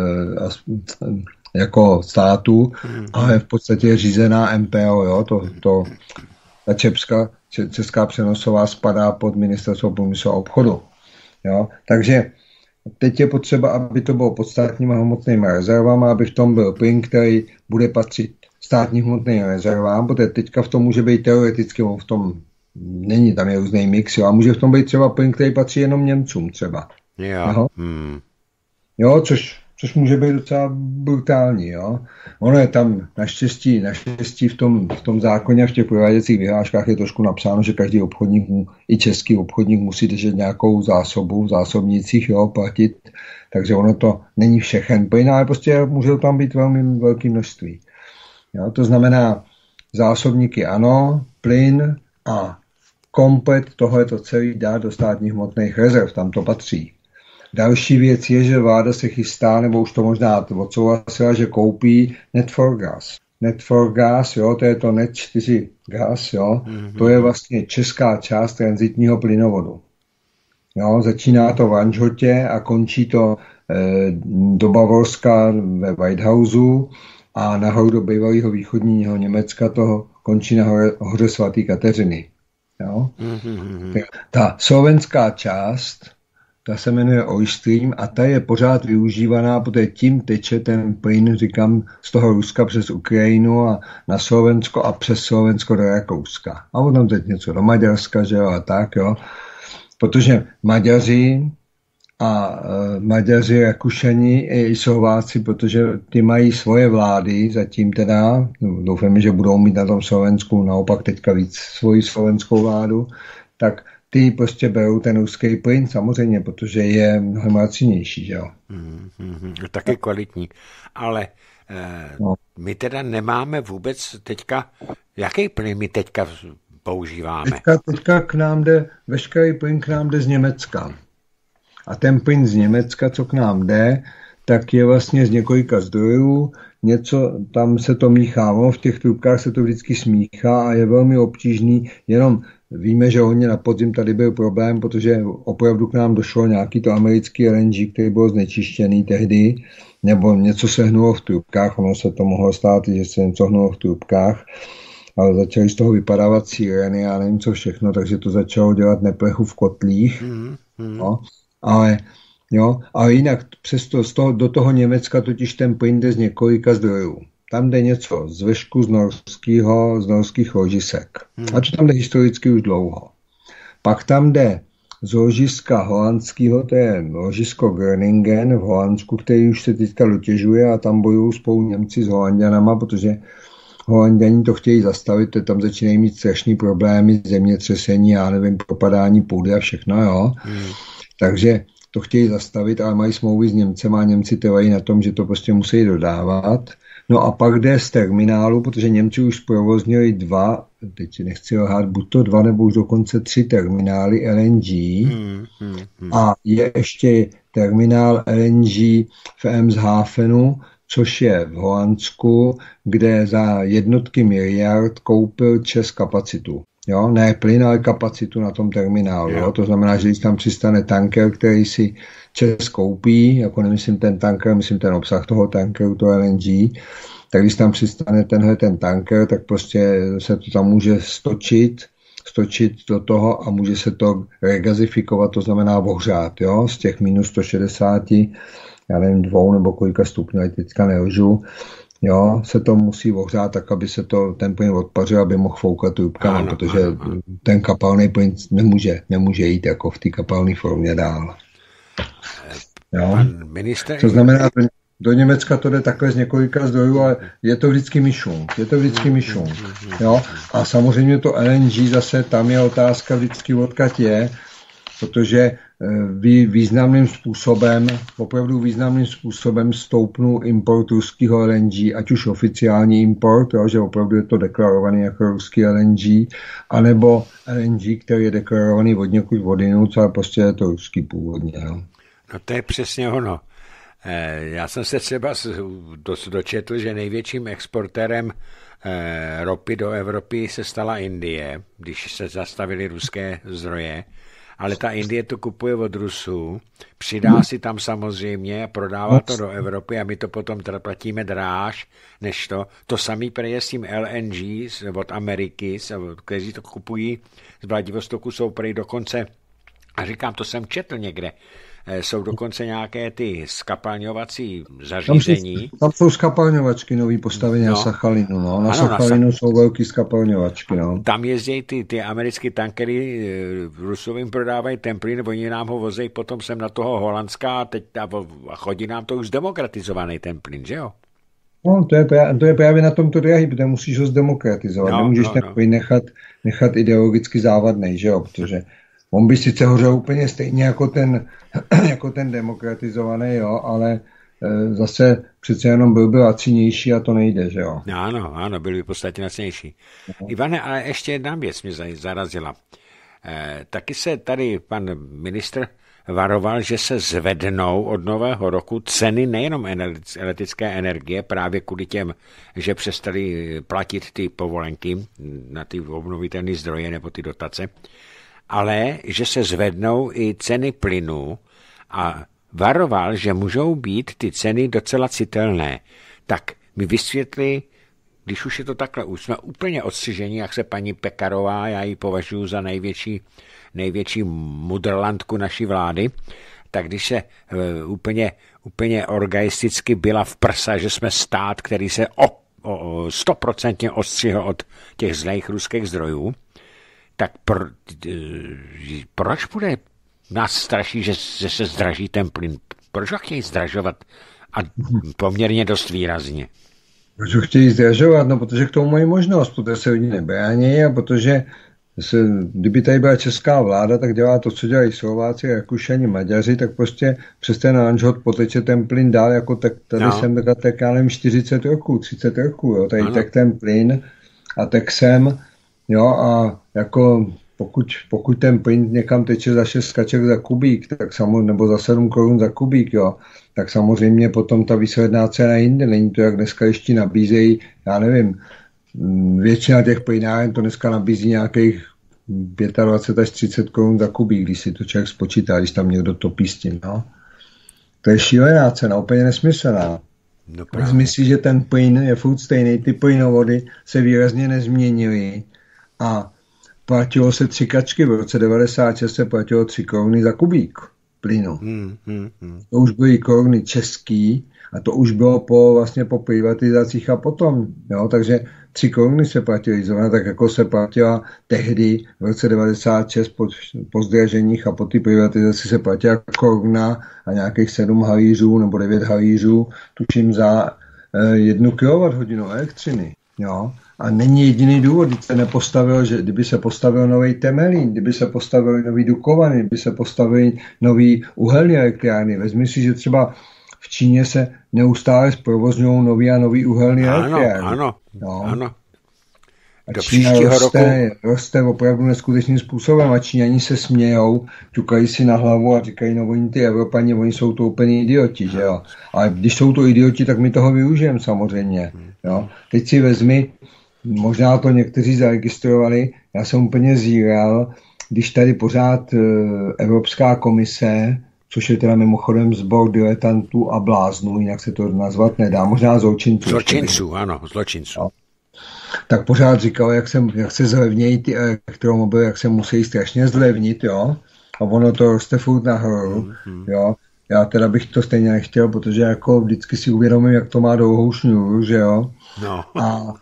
jako státu, ale v podstatě je řízená MPO, jo, ta Česká přenosová spadá pod Ministerstvo průmyslu a obchodu, jo, takže teď je potřeba, aby to bylo pod státníma hmotnými rezervama, aby v tom byl plyn, který bude patřit státním hmotným rezervám, protože teďka v tom může být teoreticky, v tom není, tam je různý mix, jo, a může v tom být třeba plyn, který patří jenom Němcům třeba. Jo. Jo, což což může být docela brutální. Jo? Ono je tam naštěstí v tom zákoně a v těch prováděcích vyhláškách je trošku napsáno, že každý obchodník, i český obchodník musí držet nějakou zásobu v zásobnicích, jo, platit, takže ono to není všechen plyn, ale prostě může tam být velmi velké množství. Jo? To znamená zásobníky ano, plyn a komplet toho je to celý dát do státních hmotných rezerv, tam to patří. Další věc je, že vláda se chystá, nebo už to možná odsouhlasila, že koupí Net4Gas. Net4Gas, jo, to je to Net4 gas, jo, to je vlastně česká část tranzitního plynovodu. Jo, začíná to v Anžhotě a končí to do Bavorska ve Whitehouseu a nahoru do bývalého východního Německa to končí na hoře svatý Kateřiny. Jo. Ta slovenská část, ta se jmenuje Oystream a ta je pořád využívaná, protože tím teče ten plyn, říkám, z toho Ruska přes Ukrajinu a na Slovensko a přes Slovensko do Rakouska. A potom teď něco do Maďarska, že jo, a tak, jo. Protože Maďaři, Rakušani i Slováci, protože ty mají svoje vlády, zatím teda, doufám, že budou mít na tom Slovensku naopak teďka víc svoji slovenskou vládu, tak ty prostě berou ten ruský plyn samozřejmě, protože je mnohem lacinější, že jo. Taky kvalitní. Ale my teda nemáme vůbec teďka, jaký plyn my teďka používáme? Teďka k nám jde, veškerý plyn k nám jde z Německa. A ten plyn z Německa, co k nám jde, tak je vlastně z několika zdrojů, něco tam se to míchá, v těch trubkách se to vždycky smíchá a je velmi obtížný, jenom víme, že hodně na podzim tady byl problém, protože opravdu k nám došlo nějaký to americký LNG, který byl znečištěný tehdy, nebo něco se hnulo v trubkách, ono se to mohlo stát, že se něco hnulo v trubkách, ale začaly z toho vypadávat sireny a nevím co všechno, takže to začalo dělat neplechu v kotlích. No. Ale jinak přesto do toho Německa totiž ten plyn jde z několika zdrojů. Tam jde něco z vešku z norských ložisek. A to tam jde historicky už dlouho. Pak tam jde z ložiska holandského, to je ložisko Groningen v Holandsku, který už se teďka dotěžuje a tam bojují spolu Němci s Holanďanama, protože Holanděni to chtějí zastavit, to tam začínají mít strašný problémy, zemětřesení, já nevím, propadání půdy a všechno, jo. Takže to chtějí zastavit, ale mají smlouvy s Němcema a Němci trvají na tom, že to prostě musí dodávat. No a pak jde z terminálu, protože Němci už zprovoznili teď nechci lhát, buď to 2 nebo už dokonce 3 terminály LNG. A je ještě terminál LNG v Eemshávenu, což je v Holandsku, kde za jednotky miliard koupil ČEZ kapacitu. Jo, ne plyn, ale kapacitu na tom terminálu. Jo. To znamená, že když tam přistane tanker, který si ČEZ koupí, jako nemyslím ten tanker, myslím ten obsah toho tankeru, to LNG, tak když tam přistane ten tanker, tak prostě se to tam může stočit do toho a může se to regazifikovat, to znamená ohřát, jo, z těch minus 160, já nevím, 2 nebo kolika stupňů, teďka nelžu, jo, se to musí ohřát tak, aby se ten plyn odpařil, aby mohl foukat trubkama, protože ten kapalný plyn nemůže jít jako v té kapalné formě dál. Jo. To znamená, do Německa to jde takhle z několika zdrojů, ale je to vždycky myšung. Jo. A samozřejmě to LNG zase, tam je otázka vždycky odkud je, protože opravdu významným způsobem stoupnul import ruského LNG, ať už oficiální import, jo, že opravdu je to deklarovaný jako ruský LNG, anebo LNG, který je deklarovaný od někud vodinut, ale prostě je to ruský původně. Jo. No to je přesně ono. Já jsem se třeba dočetl, že největším exportérem ropy do Evropy se stala Indie, když se zastavily ruské zdroje, ale ta Indie to kupuje od Rusů, přidá si tam samozřejmě a prodává to do Evropy a my to potom platíme dráž než to. To samý je s tím LNG od Ameriky, kteří to kupují z Vladivostoku, jsou prej dokonce A říkám, to jsem četl někde. Jsou dokonce nějaké ty skapalňovací zařízení. Tam jsou skapalňovačky nový postavení na Sachalinu. No. Na Sachalinu jsou velký skapalňovačky. No. Tam jezdí ty americké tankery, Rusovým prodávají ten plyn, oni nám ho vozejí potom sem na toho Holandská a chodí nám to už zdemokratizovaný ten plyn, že jo? No, to je právě na tomto drahý, protože musíš ho zdemokratizovat. Nemůžeš ten plyn nechat ideologicky závadnej, že jo? Protože on by sice hořel úplně stejně jako ten demokratizovaný, jo, ale zase přece jenom byl lacinější a to nejde, že jo. Ano, byl by v podstatě lacinější. Ivane, ale ještě jedna věc mě zarazila. Taky se tady pan ministr varoval, že se zvednou od nového roku ceny nejenom elektrické energie, právě kvůli těm, že přestali platit ty povolenky na ty obnovitelné zdroje nebo ty dotace, ale že se zvednou i ceny plynu a varoval, že můžou být ty ceny docela citelné. Tak mi vysvětli, když už je to takhle, už jsme úplně odstřiženi, jak se paní Pekarová, já ji považuji za největší mudrlandku naší vlády, tak když se úplně orgaisticky byla v prsa, že jsme stát, který se 100% odstřihl od těch zlých ruských zdrojů, tak proč bude nás straší, že se zdraží ten plyn? Proč ho chtějí zdražovat? A poměrně dost výrazně. Proč ho chtějí zdražovat? No, protože k tomu mají možnost, protože se lidi nebrání a protože kdyby tady byla česká vláda, tak dělá to, co dělají Slováci, Rakušani, Maďaři, tak prostě přes ten Anžhot poteče ten plyn dál, jako tady jsem tak já nevím, 40 roků, 30 roků, jo, tady tak ten plyn a tak sem, jo, a jako pokud ten plyn někam teče za 6 kaček za kubík, tak nebo za 7 korun za kubík, jo, tak samozřejmě potom ta výsledná cena jinde. Není to, jak dneska ještě nabízejí, já nevím, většina těch plynáren to dneska nabízí nějakých 25 až 30 korun za kubík, když si to člověk spočítá, když tam někdo topí s tím, no. To je šílená cena, úplně nesmyslná. No, myslí, že ten plyn je furt stejný, ty plynovody se výrazně nezměnily a platilo se 3 kačky, v roce 96 se platilo 3 koruny za kubík plynu. To už byly koruny český a to už bylo vlastně po privatizacích a potom, jo, takže 3 koruny se platily, zrovna tak jako se platila tehdy v roce 96 po zdraženích a po té privatizaci se platila koruna a nějakých 7 halířů nebo 9 halířů, tuším za 1 kWh elektřiny, jo. A není jediný důvod, když se nepostavil, že kdyby se postavil nový Temelín, kdyby se postavil nový Dukovany, kdyby se postavil nový uhelné elektrárny. Vezmi si, že třeba v Číně se neustále zprovozňují nový a nový uhelné elektrárny. Ano. A Čína roste opravdu neskutečným způsobem a Číňani se smějou, ťukají si na hlavu a říkají, no oni ty Evropani, oni jsou to úplně idioti, že jo. Ale když jsou to idioti, tak my toho využijeme samozřejmě, jo. Teď si vezmi, možná to někteří zaregistrovali, já jsem úplně zíral, když tady pořád Evropská komise, což je teda mimochodem sbor diletantů a bláznů, jinak se to nazvat nedá, možná zločinců. Zločinců. No. Tak pořád říkal, jak se zlevnějí ty elektromobily, jak se musí strašně zlevnit, jo. A ono to roste furt nahoru, jo. Já teda bych to stejně nechtěl, protože jako vždycky si uvědomím, jak to má dlouhou šňůru, že jo. No. A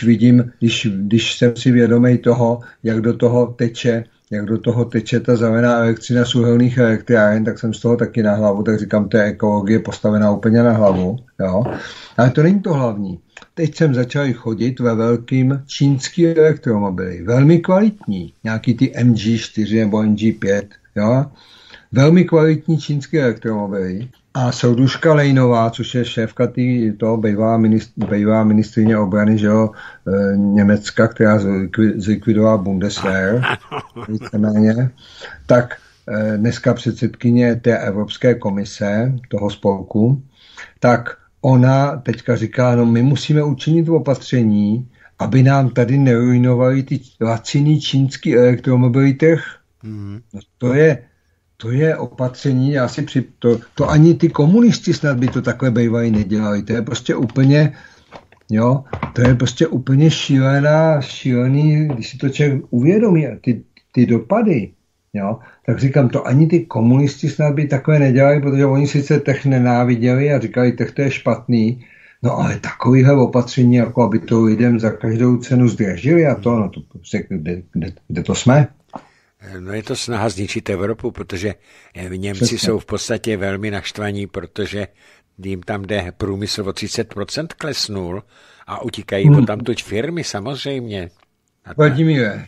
když jsem si vědomý toho, jak do toho teče ta zelená elektřina z uhelných elektráren, tak jsem z toho taky na hlavu, tak říkám, to je ekologie postavená úplně na hlavu, jo. Ale to není to hlavní. Teď jsem začal chodit ve velkým čínský elektromobily, velmi kvalitní, nějaký ty MG4 nebo MG5, jo. Velmi kvalitní čínské elektromobily. A Souduška Lejnová, což je šéfka toho bývalá ministryně obrany, že jo, Německa, která zlikvidovala Bundeswehr, víceméně, tak dneska předsedkyně té Evropské komise, toho spolku, tak ona teďka říká, no my musíme učinit opatření, aby nám tady neruinovali ty laciný čínský elektromobily trh. No to je opatření, to ani ty komunisti snad by to takhle bývají nedělali. To je prostě úplně, jo, to je prostě úplně šílený, když si to člověk uvědomí, ty dopady, Jo? Tak říkám, to ani ty komunisti snad by takové nedělali, protože oni sice Tech nenáviděli a říkali, Tech to je špatný, no ale takovýhle opatření, jako aby to lidem za každou cenu zdražili a to, no to prostě, kde to jsme? No je to snaha zničit Evropu, protože Němci jsou v podstatě velmi naštvaní, protože jim tam jde průmysl o 30% klesnul a utíkají odtamtud firmy samozřejmě. Vladimíre,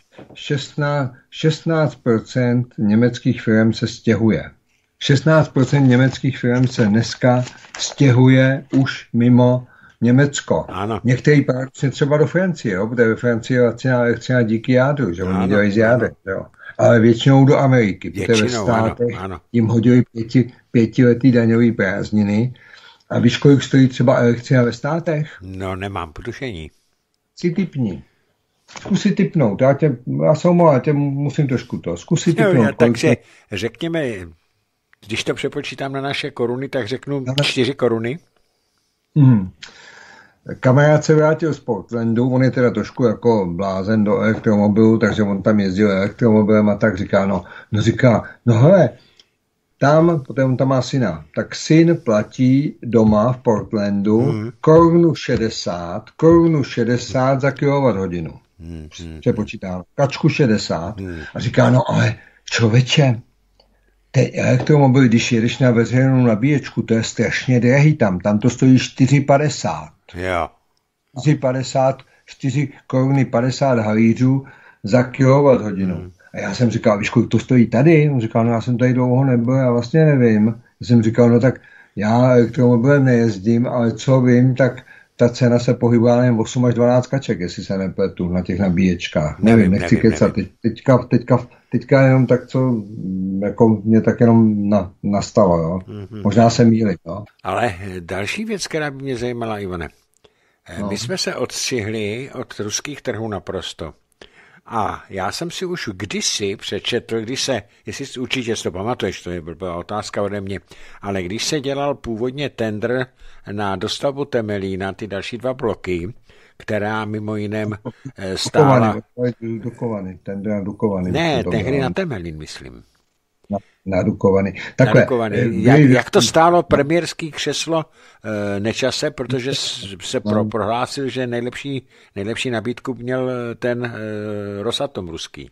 16% německých firm se stěhuje. 16% německých firm se dneska stěhuje už mimo Německo. Ano. Některý paradoxně třeba do Francie, jo? Protože ve Francii je laciná elektřina díky jádru, že oni dělají z jádra. Jo? Ale většinou do Ameriky, protože ve státech jim hodili 5letý daňový prázdniny. A víš, kolik stojí třeba elektřina ve státech? No, nemám tušení. Si tipni. Zkusit tipnout. Já se omlouvám, musím trošku to. Zkusit tipnout. Takže řekněme, když to přepočítám na naše koruny, tak řeknu 4 koruny. Kamarád se vrátil z Portlandu, on je teda trošku jako blázen do elektromobilu, takže on tam jezdil elektromobilem a tak říká, no hele, potom on tam má syna, tak syn platí doma v Portlandu korunu 60 za kilowatthodinu. Přepočítám, kačku 60 a říká, no ale člověče, ty elektromobily, když jedeš na veřejnou nabíječku, to je strašně drahý tam to stojí 4,50. Jo. 4 koruny 50 halířů za kilowatthodinu. A já jsem říkal, víš, kolik to stojí tady? On říkal, no já jsem tady dlouho nebyl, já vlastně nevím. Já jsem říkal, no tak já elektromobilem nejezdím, ale co vím, tak ta cena se pohybuje jen 8 až 12 kaček, jestli se nepletu na těch nabíječkách. Nevím, nechci kecat. Teďka jenom tak, co jako mě tak jenom nastalo, jo. Možná se mýlím, jo. Ale další věc, která by mě zajímala, Ivane. My jsme se odstřihli od ruských trhů naprosto. A já jsem si už kdysi přečetl, jestli určitě si to pamatuješ, to je blbá otázka ode mě, ale když se dělal původně tendr na dostavbu Temelína, ty další 2 bloky, která mimo jiném stála... Tendr na Dukovany. Ne, tehdy na Temelín, myslím. Na Dukovany. Jak to stálo premiérský křeslo Nečase, protože se prohlásil, že nejlepší nabídku měl ten Rosatom ruský.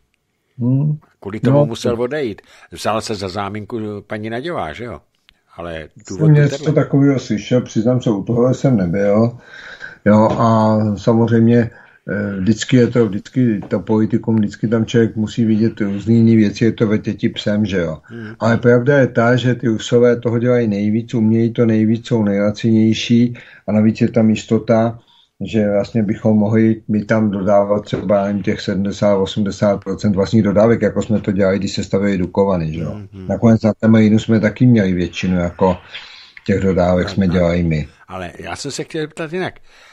Kvůli tomu musel odejít. Vzal se za záminku paní Naďová, že jo? Ale jsem něco takového slyšel, přiznám se, u tohle jsem nebyl. Jo, a samozřejmě vždycky to politikum, vždycky tam člověk musí vidět různý jiný věci, je to vetěti psem, že jo. Ale pravda je ta, že ty Rusové toho dělají nejvíc, umějí to nejvíc, jsou nejlacinější a navíc je tam jistota, že vlastně bychom mohli my tam dodávat třeba jen těch 70-80% vlastních dodávek, jako jsme to dělali, když se stavili Dukovany, že jo. Nakonec na Temelínu jsme taky měli většinu, jako těch dodávek jsme dělali my. Ale já jsem se chtěl ptat jinak.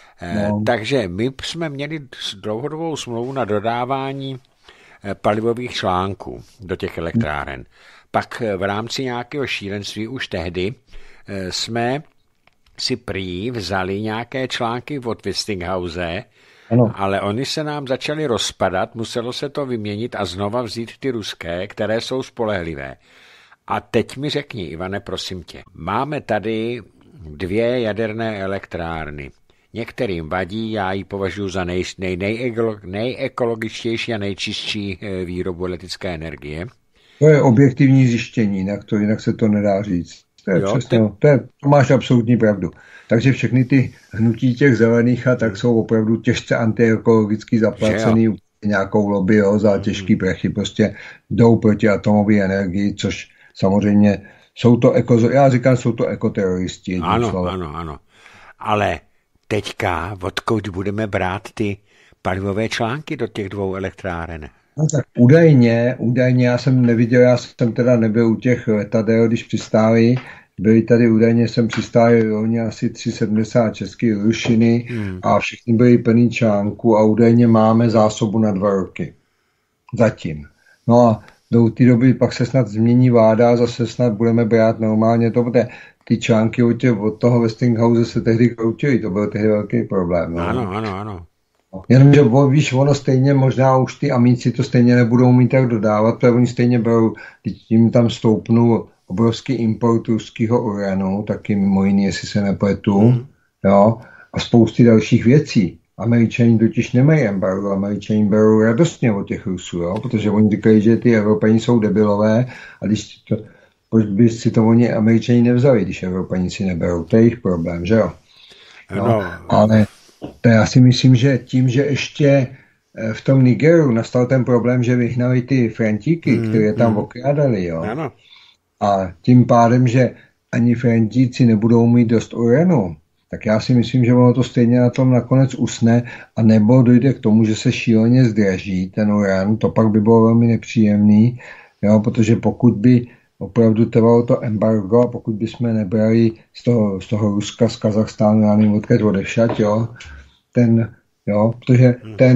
Takže my jsme měli dlouhodobou smlouvu na dodávání palivových článků do těch elektráren. Pak v rámci nějakého šílenství už tehdy jsme si prý vzali nějaké články od Westinghouse, ale oni se nám začali rozpadat, muselo se to vyměnit a znova vzít ty ruské, které jsou spolehlivé. A teď mi řekni, Ivane, prosím tě, máme tady 2 jaderné elektrárny. Některým vadí, já ji považuji za nejekologičtější a nejčistší výrobu elektrické energie. To je objektivní zjištění, jinak se to nedá říct. To máš absolutní pravdu. Takže všechny ty hnutí těch zelených a tak jsou opravdu těžce antiekologicky zaplacený nějakou lobby, za těžký prachy, prostě jdou proti atomové energii, což samozřejmě jsou to ekoteroristi. Ano. Ale teďka, odkud budeme brát ty palivové články do těch 2 elektráren? No tak údajně já jsem neviděl, já jsem teda nebyl u těch letadel, když přistáli, byli tady údajně, jsem přistáli rovně asi 3,70 české rušiny a všichni byli plný článků a údajně máme zásobu na 2 roky. Zatím. No a do té doby pak se snad změní vláda a zase snad budeme brát normálně to, protože ty články od toho Westinghouse se tehdy kroutily, to byl tehdy velký problém. No. Ano. Jenomže víš, ono stejně možná už ty amíci to stejně nebudou mít tak dodávat, protože oni stejně berou, tím tam stoupnou obrovský import ruského uranu, taky mimo jiný, jestli se nepletu, jo, a spousty dalších věcí. Američani totiž nemají embargo, Američani berou radostně od těch Rusů, jo, protože oni říkají, že ty Evropani jsou debilové a když to, proč by si to oni Američani nevzali, když Evropani si neberou, to je jejich problém, že jo. No, ale to já si myslím, že tím, že ještě v tom Nigeru nastal ten problém, že vyhnali ty Frantíky, které tam okrádali, jo. Ano. A tím pádem, že ani Frantíci nebudou mít dost uranu, tak já si myslím, že ono to stejně na tom nakonec usne a nebo dojde k tomu, že se šíleně zdraží ten uran, to pak by bylo velmi nepříjemný, jo, protože pokud by opravdu trvalo to embargo a pokud bychom nebrali z toho Ruska, z Kazachstánu, já nevím, odkud odevšat, jo, protože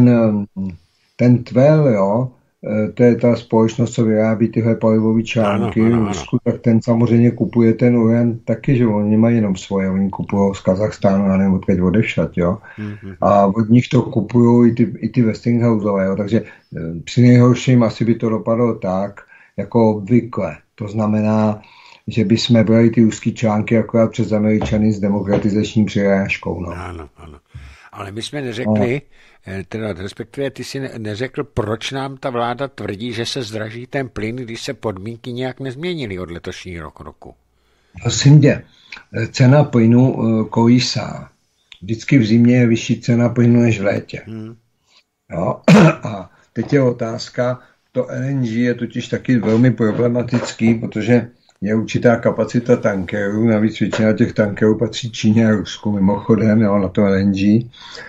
ten Tvel, jo, to je ta společnost, co vyrábí tyhle palivové články v Rusku, tak ten samozřejmě kupuje ten uran taky, že oni mají jenom svoje, oni kupují z Kazachstánu, já nevím, odkud odevšat, jo. A od nich to kupují i ty Westinghouseové, jo, takže při nejhorším asi by to dopadlo tak, jako obvykle. To znamená, že bychom brali ty ruský články akorát přes Američany s demokratizační přirážkou. No. Ano. Ale my jsme neřekli, teda respektive ty si neřekl, proč nám ta vláda tvrdí, že se zdraží ten plyn, když se podmínky nějak nezměnily od letošního roku. Prosím tě, cena plynu kolísá. Vždycky v zimě je vyšší cena plynu než v létě. Jo? A teď je otázka, to LNG je totiž taky velmi problematický, protože je určitá kapacita tankerů, navíc většina těch tankerů patří Číně a Rusku mimochodem, jo, na to LNG.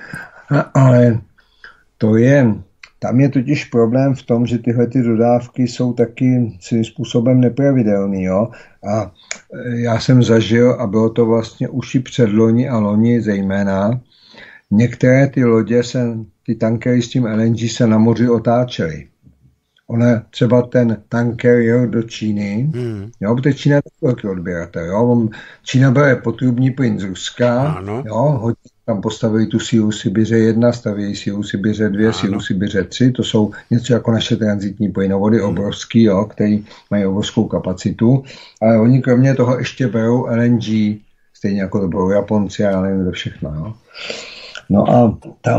Ale tam je totiž problém v tom, že tyhle ty dodávky jsou taky svým způsobem nepravidelný. Jo? A já jsem zažil, a bylo to vlastně už i předloni a loni zejména, některé ty lodě, ty tankery s tím LNG se na moři otáčely. Třeba ten tanker jel do Číny, jo, protože Čína je velký odběratel, jo. Čína bere potrubní plyn z Ruska, jo, hodně tam postavili tu sílu Sibiře 1, stavějí sílu Sibiře 2, sílu Sibiře 3, to jsou něco jako naše tranzitní plynovody, obrovský, jo, který mají obrovskou kapacitu, ale oni kromě toho ještě berou LNG, stejně jako to berou Japonci, já nevím, to všechno, jo. No a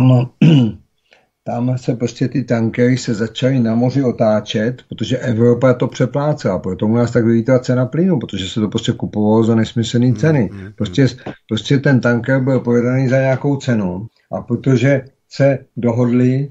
tam se prostě ty tankery se začaly na moři otáčet, protože Evropa to přeplácela, proto u nás tak vylítala cena plynu, protože se to prostě kupovalo za nesmyslné ceny. Prostě ten tanker byl prodaný za nějakou cenu a protože se dohody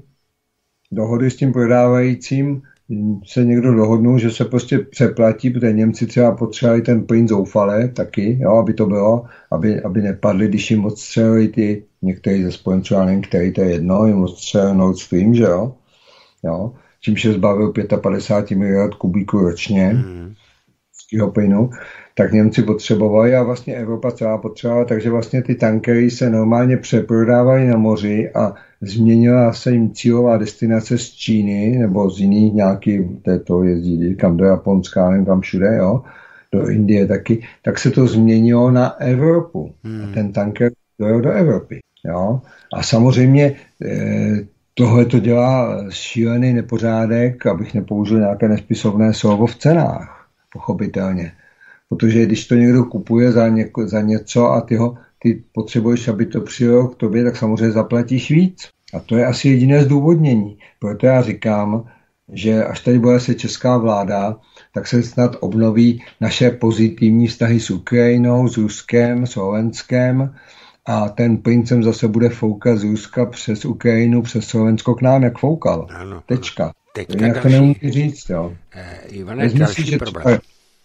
s tím prodávajícím, se někdo dohodnul, že se prostě přeplatí, protože Němci třeba potřebovali ten plyn zoufale taky, jo, aby to bylo, aby nepadli, když jim odstřelili ty některý ze spojenců, já nevím, který to je jedno, jim odstřelil Nord Stream, že jo, čímž se zbavil 55 miliard kubíků ročně z plynu, tak Němci potřebovali a vlastně Evropa celá potřebovala, takže vlastně ty tankery se normálně přeprodávaly na moři a změnila se jim cílová destinace z Číny nebo z jiných nějakých, to jezdí kam do Japonska, nevím kam všude, jo, do Indie taky, tak se to změnilo na Evropu. A ten tanker dojel do Evropy. Jo. A samozřejmě tohle to dělá šílený nepořádek, abych nepoužil nějaké nespisovné slovo v cenách, pochopitelně. Protože když to někdo kupuje za něco a ty potřebuješ, aby to přijelo k tobě, tak samozřejmě zaplatíš víc. A to je asi jediné zdůvodnění. Proto já říkám, že až tady bude se česká vláda, tak se snad obnoví naše pozitivní vztahy s Ukrajinou, s Ruskem, Slovenskem a ten plyn sem zase bude foukat z Ruska přes Ukrajinu, přes Slovensko k nám, jak foukal. Ano, Tečka. Teďka to nemůžu říct, jo. Ivane, další problém.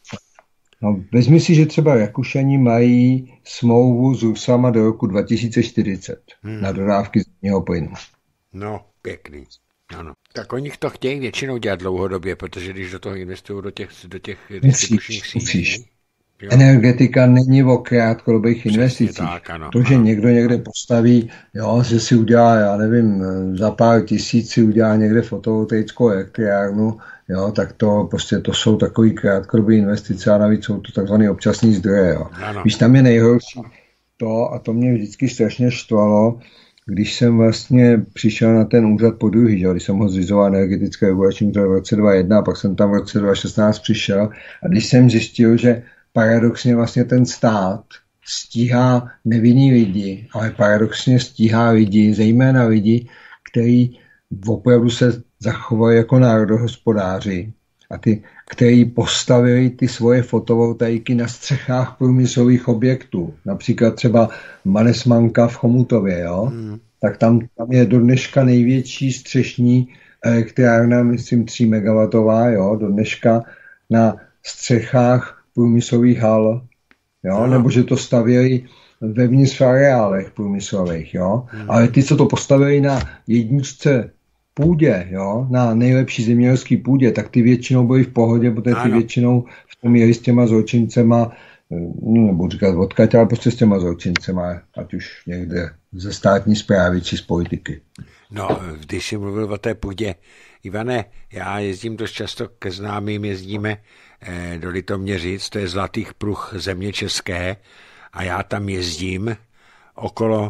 Vezmi si, že třeba Rakušani mají smlouvu s Rusama do roku 2040 na dodávky zemního plynu. No, pěkný. Ano. Tak oni to chtějí většinou dělat dlouhodobě, protože když do toho investují do těch distribučních sítí. Energetika není o krátkodobých investicích. Tak, ano, to, že někdo někde postaví, jo, že si udělá, já nevím, za pár tisíc si udělá někde fotovoltaickou elektrárnu, jo, tak to prostě to jsou takový krátkodobé investice a navíc jsou to takzvané občasní zdroje. Jo. Víš, tam je nejhorší to, a to mě vždycky strašně štvalo, když jsem vlastně přišel na ten úřad po druhý, že? Když jsem ho zřizoval energetické regulační úřad v roce 2001, pak jsem tam v roce 2016 přišel a když jsem zjistil, že paradoxně vlastně ten stát stíhá nevinný lidi, ale paradoxně stíhá lidi, zejména lidi, kteří opravdu se zachovali jako národohospodáři a ty, kteří postavili ty svoje fotovoltaiky na střechách průmyslových objektů. Například třeba Manesmanka v Chomutově, jo? Tak tam je do dneška největší střešní elektrárna, myslím 3 MW, jo? Do dneška na střechách průmyslových hal, jo? Nebo že to stavěli vevnitř v areálech průmyslových, jo? Ale ty, co to postavili na jedničce půdě, jo, na nejlepší zemědělský půdě, tak ty většinou byly v pohodě, protože ty většinou v tom jeli s těma zločincema, nebudu říkat odkaď, ale prostě s těma zločincema, ať už někde ze státní správy či z politiky. No, když jsi mluvil o té půdě, Ivane, já jezdím dost často ke známým, jezdíme do Litoměřic, to je Zlatých pruh země české, a já tam jezdím okolo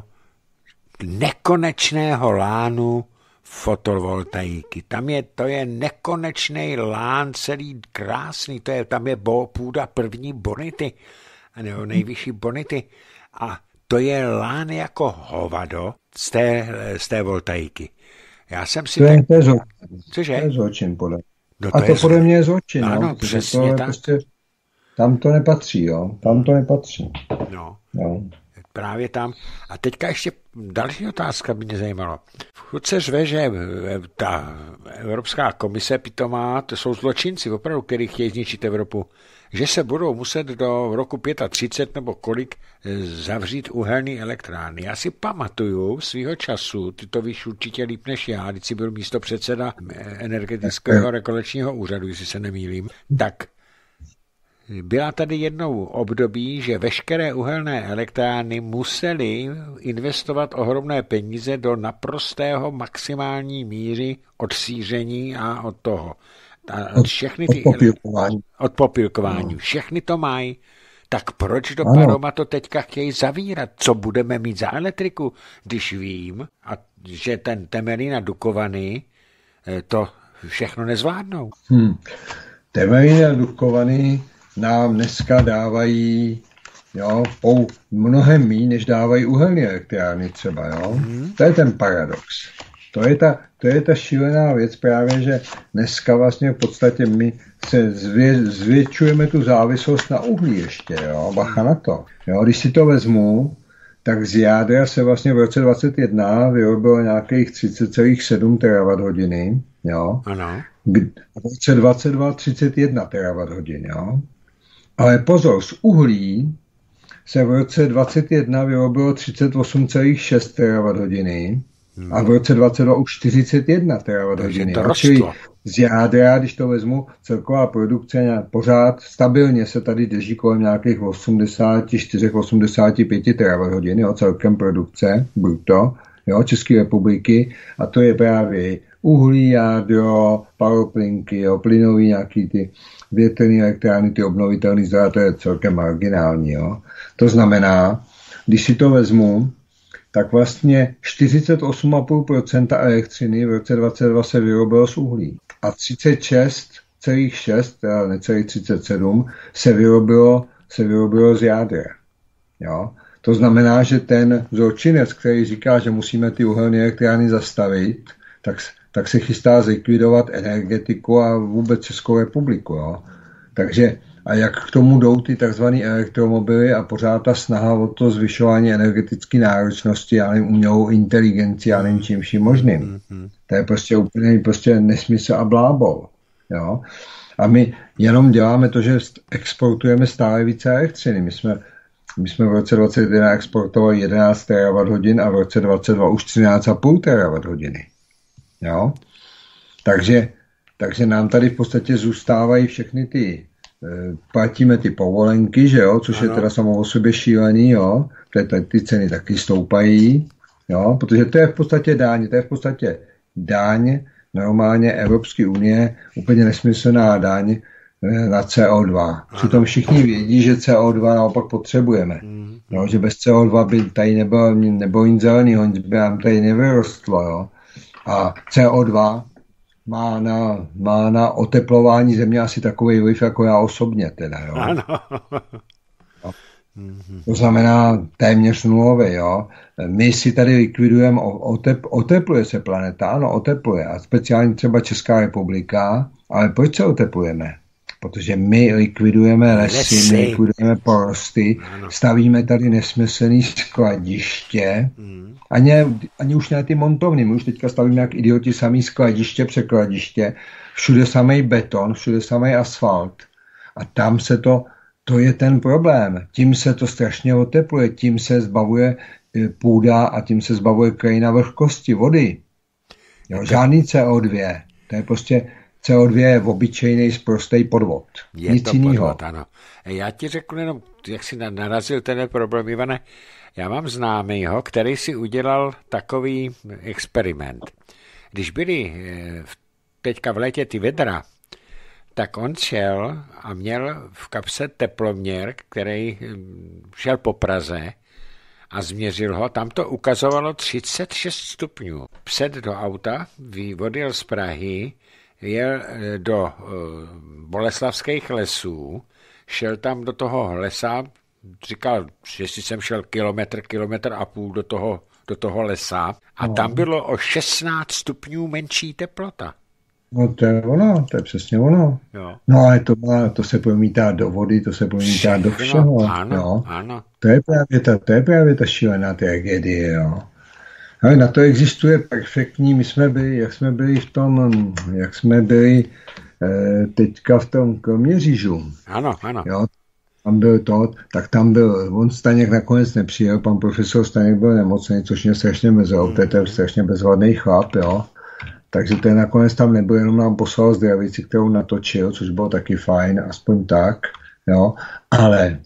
nekonečného lánu fotovoltaiky. To je nekonečný lán, celý krásný, tam je půda první bonity, nebo nejvyšší bonity. A to je lán jako hovado z té voltaiky. Já jsem si... To je zločin. Cože? To je zločin, podle. No a to podle mě je zločin. Ano, přesně tak. Prostě, tam to nepatří, jo. Tam to nepatří. No. Jo. Právě tam. A teďka ještě další otázka by mě zajímalo. Furt se řve, že ta Evropská komise pitomá, to jsou zločinci opravdu, kteří chtějí zničit Evropu, že se budou muset do roku 35 nebo kolik zavřít uhelný elektrárny. Já si pamatuju svýho času, ty to víš určitě líp než já, když si byl místopředseda energetického regulačního úřadu, jestli se nemýlím, tak byla tady jednou období, že veškeré uhelné elektrárny musely investovat ohromné peníze do naprostého maximální míry odsíření a od toho. Od popílkování. No. Všechny to mají. Tak proč do Paroma to teďka chtějí zavírat? Co budeme mít za elektriku, když vím, že ten Temelín a Dukovany to všechno nezvládnou? Temelín a Dukovany nám dneska dávají mnohem méně, než dávají uhelné elektrárny třeba. Jo? To je ten paradox. To je ta šílená věc právě, že dneska vlastně v podstatě my se zvětšujeme tu závislost na uhlí ještě. Jo? Bacha na to. Jo? Když si to vezmu, tak z jádra se vlastně v roce 2021 vyrobilo nějakých 30,7 terawatt-hodiny. Jo? Ano. V roce 2022 31 terawatt-hodin. Jo? Ale pozor, z uhlí se v roce 2021 vyrobilo 38,6 terawatt-hodiny a v roce 2022 už 41 terawatt-hodiny. Čili z jádra, když to vezmu, celková produkce pořád stabilně se tady drží kolem nějakých 84-85 terawatt-hodin, celkem produkce, bruto, jo, České republiky, a to je právě uhlí, jádro, paroplynky, jo, plynový nějaký ty větrné elektrárny, ty obnovitelné zdroje, to je celkem marginální. Jo. To znamená, když si to vezmu, tak vlastně 48,5% elektřiny v roce 2022 se vyrobilo z uhlí a 36,6, teda necelých 37, se vyrobilo z jádra. Jo. To znamená, že ten zločinec, který říká, že musíme ty uhelné elektrárny zastavit, tak se chystá zlikvidovat energetiku a vůbec Českou republiku. Jo. Takže a jak k tomu jdou ty takzvané elektromobily a pořád ta snaha o to zvyšování energetické náročnosti, já nevím, umělou inteligenci, já nevím čím vším možným. To je prostě úplně nesmysl a blábol. Jo. A my jenom děláme to, že exportujeme stále více elektřiny. My jsme v roce 2021 exportovali 11 terawatt-hodin a v roce 2022 už 13,5 terawatt-hodiny. Jo? Takže nám tady v podstatě zůstávají všechny ty, platíme ty povolenky, že jo, což je teda samo o sobě šílený, jo, ty ceny taky stoupají, jo, protože to je v podstatě daň normálně Evropské unie, úplně nesmyslná daň na CO2. Přitom všichni vědí, že CO2 naopak potřebujeme. Jo, že bez CO2 by tady nebylo nic zeleného, nic by nám tady nevyrostlo. Jo. A CO2 má na oteplování země asi takový vliv, jako já osobně teda. Jo. Ano. To znamená téměř nulový, jo. My si tady likvidujeme, otepluje se planeta, ano, otepluje. A speciálně třeba Česká republika, ale proč se oteplujeme? Protože my likvidujeme lesy, my likvidujeme porosty, stavíme tady nesmyslný skladiště, ani už ne ty montovny, my už teďka stavíme jak idioti samý skladiště, překladiště, všude samej beton, všude samej asfalt. A tam se to je ten problém. Tím se to strašně otepluje, tím se zbavuje půda a tím se zbavuje krajina vlhkosti vody. Jo, žádný CO2. To je prostě CO2 je obyčejný sprostej podvod. Nic jinýho. Ano. Já ti řeknu jenom, jak jsi narazil ten problém, Ivane. Já mám známýho, který si udělal takový experiment. Když byly teďka v létě ty vedra, tak on šel a měl v kapse teploměr, který šel po Praze a změřil ho. Tam to ukazovalo 36 stupňů. Před do auta, odjel z Prahy, jel do Boleslavských lesů, šel tam do toho lesa, říkal, že si jsem šel kilometr a půl do toho lesa a tam bylo o 16 stupňů menší teplota. No to je ono, to je přesně ono. Jo. No ale to se promítá do vody, to se promítá do všeho. Ano, jo. Ano. To je právě ta šílená tragédie, jo. Ale na to existuje perfektní, my jsme byli, jak jsme byli teďka v tom Kroměřížu. Ano. Jo. Tam byl, on Staněk nakonec nepřijel, pan profesor Staněk byl nemocný, což mě strašně mrzelo, to je strašně bezvadný chlap, jo. Takže ten nakonec tam nebyl, jenom nám poslal zdravici, kterou natočil, což bylo taky fajn, aspoň tak, jo. Ale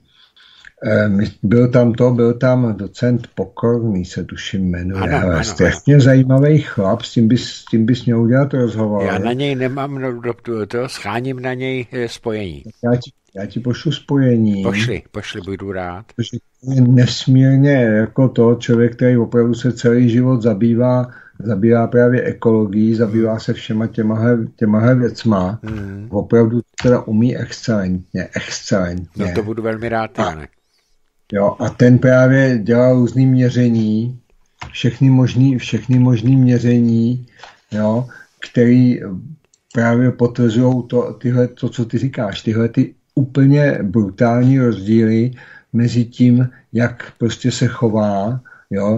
byl tam docent Pokorný, se tuším jmenuje, ale strašně zajímavý chlap, s tím bys měl udělat rozhovor. Já na něj nemám, scháním na něj spojení. Já ti pošlu spojení. Pošli, budu rád. Protože to je nesmírně jako to, člověk, který opravdu se celý život zabývá právě ekologií, zabývá se všema těmahle věcma. Opravdu teda umí excelentně. No to budu velmi rád, Janek. Jo, a ten právě dělal různý měření, všechny možný měření, jo, který právě potvrzují to, co ty říkáš, tyhle ty úplně brutální rozdíly mezi tím, jak prostě se chová, jo,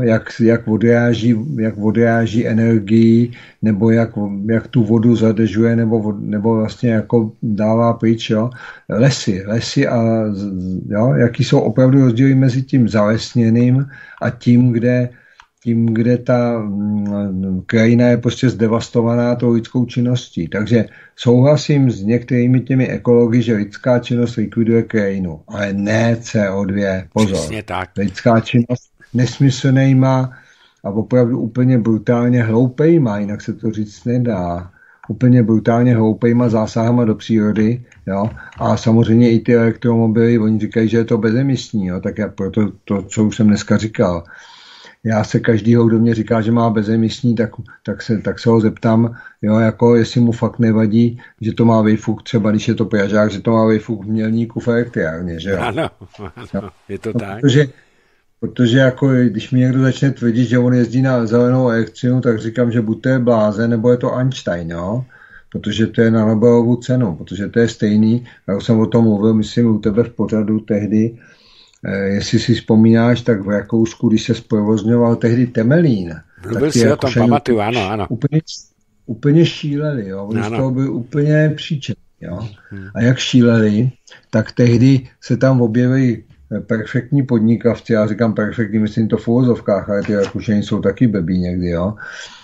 jak odráží energii, nebo jak tu vodu zadržuje, nebo vlastně jako dává pryč, jo. Lesy a jo, jaký jsou opravdu rozdíly mezi tím zalesněným a tím, kde ta krajina je prostě zdevastovaná tou lidskou činností. Takže souhlasím s některými těmi ekology, že lidská činnost likviduje krajinu, ale ne CO2. Pozor. Přesně tak. Lidská činnost nesmyslnejma a opravdu úplně brutálně hloupejma, jinak se to říct nedá. Úplně brutálně hloupejma zásahama do přírody, jo. A samozřejmě i ty elektromobily, oni říkají, že je to bezemisní, jo. Tak já proto to, co už jsem dneska říkal. Já se každýho, kdo mě říká, že má bezemisní, tak se ho zeptám, jo, jako jestli mu fakt nevadí, že to má výfuk, třeba když je to Pražák, že to má výfuk v Mělníku v elektrárně, že jo. Ano, je to tak. Protože jako, když mi někdo začne tvrdit, že on jezdí na zelenou elektřinu, tak říkám, že buď to je blázen, nebo je to Einstein, jo. Protože to je na Nobelovu cenu, protože to je stejný, já jsem o tom mluvil, myslím, u tebe v pořadu tehdy, jestli si vzpomínáš, tak v Rakousku, když se zprovozňoval tehdy Temelín. Mluvil si o tom, pamatuju, ano. Úplně šíleli, jo. Oni z toho byli úplně příčetní, jo. A jak šíleli, tak tehdy se tam objevili perfektní podnikavci, já říkám perfektní, myslím to v uvozovkách, ale ty Rakušani jsou taky blbí někdy, jo.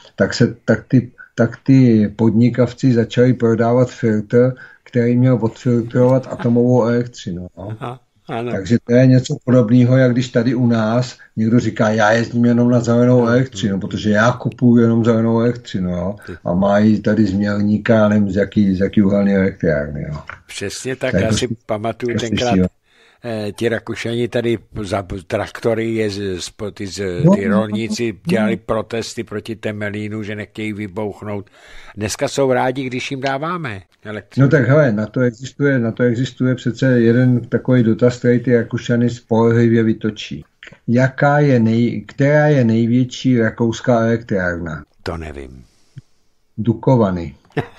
Tak ty podnikavci začali prodávat filtr, který měl odfiltrovat atomovou elektřinu, no. Ano. Takže to je něco podobného, jak když tady u nás někdo říká, já jezdím jenom na zelenou elektřinu, protože já kupuju jenom zelenou elektřinu, jo? A mají tady z Mělníka, nevím z jaký uhelný elektrárny. Jo? Přesně tak, já si pamatuju tenkrát ti Rakušani tady za traktory ty rolníci dělali protesty proti Temelínu, že nechtějí vybouchnout. Dneska jsou rádi, když jim dáváme elektřinu. No tak hele, na to existuje přece jeden takový dotaz, který ty Rakušany spolehlivě vytočí. Která je největší rakouská elektrárna? To nevím. Dukovany.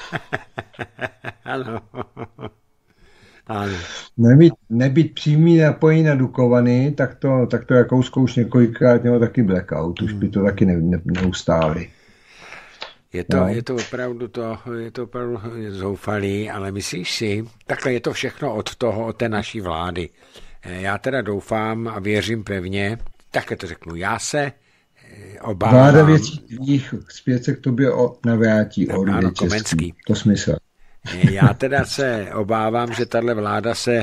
Ano. Ano. Nebýt přímý napojení na Dukovany, tak to Rakousko už několikrát mělo taky blackout, už by to taky neustáli. Je to opravdu zoufalý, ale myslíš si, takhle je to všechno od té naší vlády. Já teda doufám a věřím pevně, takhle to řeknu, já se obávám. Vláda věcí tvých zpět se k tobě navrátí. Ano, Komenský. To smysl. Já teda se obávám, že tahle vláda se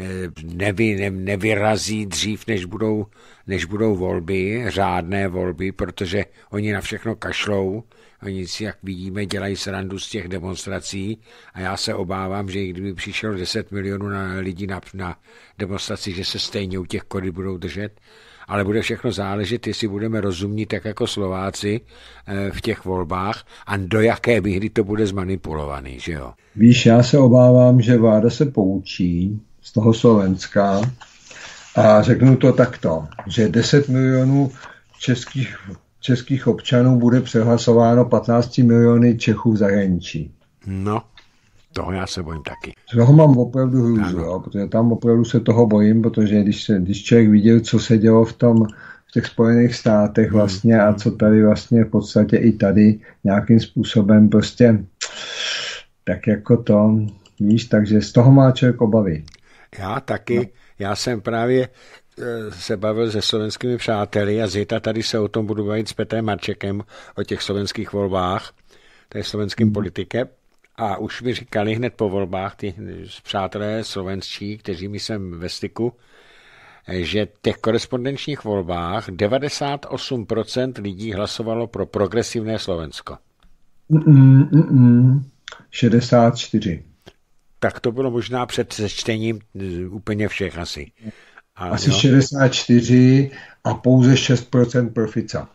nevyrazí dřív, než budou volby, řádné volby, protože oni na všechno kašlou. Oni si, jak vidíme, dělají srandu z těch demonstrací a já se obávám, že i kdyby přišlo 10 milionů lidí na demonstraci, že se stejně u těch kody budou držet, ale bude všechno záležet, jestli budeme rozumní tak jako Slováci v těch volbách a do jaké míry to bude zmanipulovaný, že jo? Víš, já se obávám, že vláda se poučí z toho Slovenska a řeknu to takto, že 10 milionů českých občanů bude přehlasováno 15 miliony Čechů v zahraničí. No, toho já se bojím taky. Toho mám opravdu hrůzu, jo, protože tam opravdu se toho bojím, protože když člověk viděl, co se dělo v těch Spojených státech vlastně a co tady vlastně v podstatě i tady nějakým způsobem prostě tak jako to, víš, takže z toho má člověk obavy. Já taky, no. Já jsem právě se bavil se slovenskými přáteli a zítra tady se o tom budu bavit s Petrem Marčekem o těch slovenských volbách, to je slovenským politikem. A už mi říkali hned po volbách ty přátelé slovenští, kteří mi jsem ve styku, že v těch korespondenčních volbách 98% lidí hlasovalo pro progresivné Slovensko. 64. Tak to bylo možná před sečtením úplně všech asi. Asi 64 a pouze 6% pro Fica.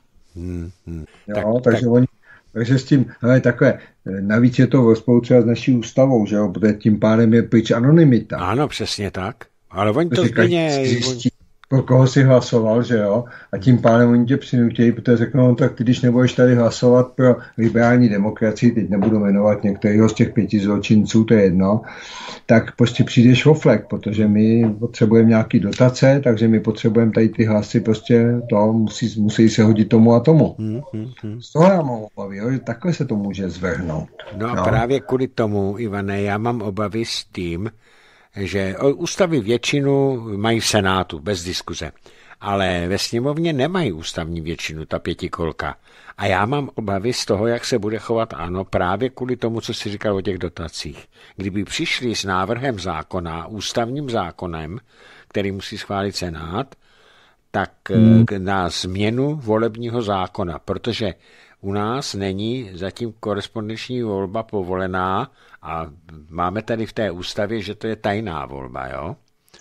Takže s tím, hele, takhle, navíc je to v rozporu třeba s naší ústavou, že jo, protože tím pádem je pryč anonymita. Ano, přesně tak. Ale oni to změní. Pro koho si hlasoval, že jo, a tím pádem oni tě přinutějí, protože řeknou, no, tak ty, když nebudeš tady hlasovat pro liberální demokracii, teď nebudu jmenovat některého z těch 5 zločinců, to je jedno, tak prostě přijdeš o flek, protože my potřebujeme nějaký dotace, takže my potřebujeme tady ty hlasy, prostě to musí se hodit tomu a tomu. Z toho já mám obavy, jo, že takhle se to může zvrhnout. No a právě kvůli tomu, Ivane, já mám obavy s tím, že ústavy většinu mají v Senátu, bez diskuze, ale ve sněmovně nemají ústavní většinu, ta pětikolka. A já mám obavy z toho, jak se bude chovat ANO, právě kvůli tomu, co jsi říkal o těch dotacích. Kdyby přišli s návrhem zákona, ústavním zákonem, který musí schválit Senát, tak na změnu volebního zákona, protože u nás není zatím korespondenční volba povolená a máme tady v té ústavě, že to je tajná volba, jo?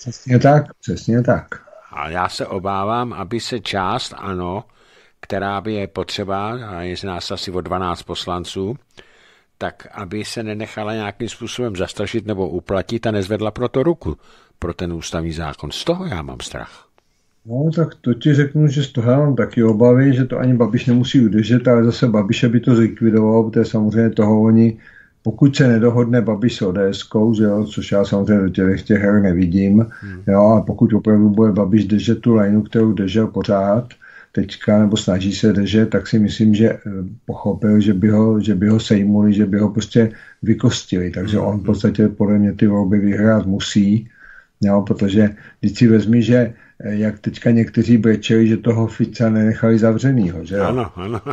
Přesně tak. A já se obávám, aby se část ANO, která by je potřeba, a je z nás asi o 12 poslanců, tak aby se nenechala nějakým způsobem zastrašit nebo uplatit a nezvedla pro to ruku, pro ten ústavní zákon. Z toho já mám strach. No, tak to ti řeknu, že z toho já mám taky obavy, že to ani Babiš nemusí udržet, ale zase Babiše by to zlikvidovalo, protože samozřejmě toho oni, pokud se nedohodne Babiš s ODS-kou, že jo, což já samozřejmě do těch her nevidím, jo, a pokud opravdu bude Babiš držet tu lineu, kterou držel pořád teďka, nebo snaží se držet, tak si myslím, že pochopil, že by ho sejmuli, že by ho prostě vykostili, takže on v podstatě podle mě ty volby vyhrát musí, jo, protože když si vezmi, že jak teďka někteří brečeli, že toho Fica nenechali zavřenýho, že jo? Ano.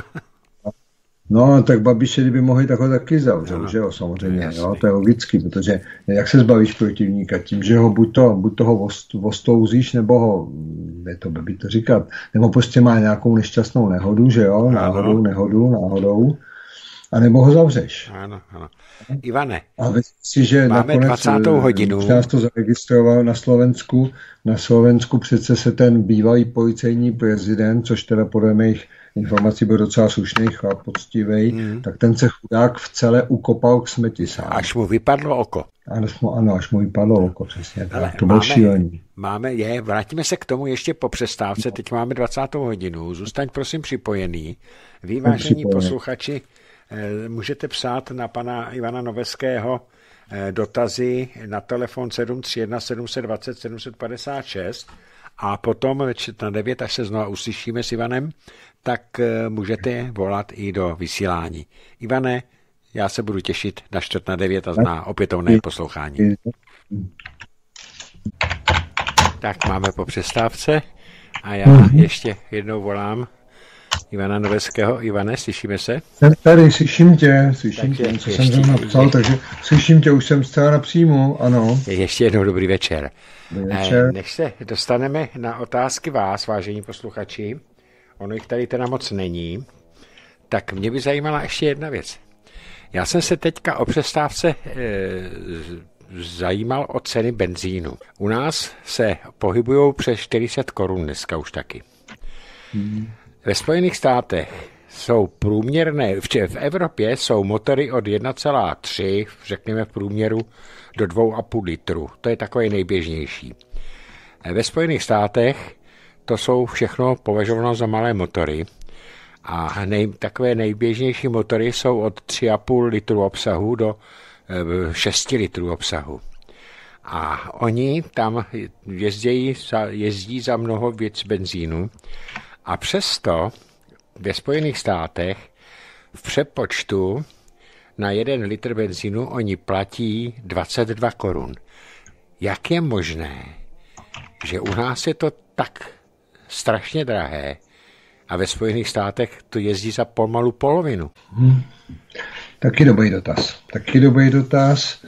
No, tak Babiše, kdyby mohli takhle taky zavřel, že jo, samozřejmě, jo, to je logicky, protože jak se zbavíš protivníka tím, že ho buď toho vostouzíš, nebo ho, je to blbý to říkat, nebo prostě má nějakou nešťastnou nehodu, že jo, náhodou, A nebo ho zavřeš. Ano, ano. Ivane, a si, že máme nakonec 20. hodinu. Už nás to zaregistroval na Slovensku. Na Slovensku přece se ten bývalý policejní prezident, což teda podle mých informací byl docela slušný chlap, poctivej, tak ten se chudák v celé ukopal k smeti sám. Až mu vypadlo oko. Ano, až mu vypadlo oko, přesně. To bylo šílený. Vrátíme se k tomu ještě po přestávce, teď máme 20. hodinu, zůstaň prosím připojený. Vy, vážení posluchači, můžete psát na pana Ivana Noveského dotazy na telefon 731 720 756 a potom na 9, až se znovu uslyšíme s Ivanem, tak můžete volat i do vysílání. Ivane, já se budu těšit na 8:45 a na opětovné poslouchání. Tak máme po přestávce a já ještě jednou volám Ivana Noveského. Ivane, slyšíme se? Tady, slyším tě, co jsem tam napsal, takže slyším tě, už jsem zcela napřímo, ano. Ještě jednou dobrý večer. Večer. Než se dostaneme na otázky vás, vážení posluchači, ono jich tady teda moc není, tak mě by zajímala ještě jedna věc. Já jsem se teďka o přestávce zajímal o ceny benzínu. U nás se pohybují přes 400 korun dneska už taky. Ve Spojených státech jsou průměrné, v Evropě jsou motory od 1,3, řekněme v průměru, do 2,5 litru. To je takový nejběžnější. Ve Spojených státech to jsou všechno považováno za malé motory a takové nejběžnější motory jsou od 3,5 litru obsahu do 6 litrů obsahu. A oni tam jezdí za mnoho víc benzínu a přesto ve Spojených státech v přepočtu na 1 litr benzínu oni platí 22 korun. Jak je možné, že u nás je to tak strašně drahé a ve Spojených státech to jezdí za pomalu polovinu? Taky dobrý dotaz.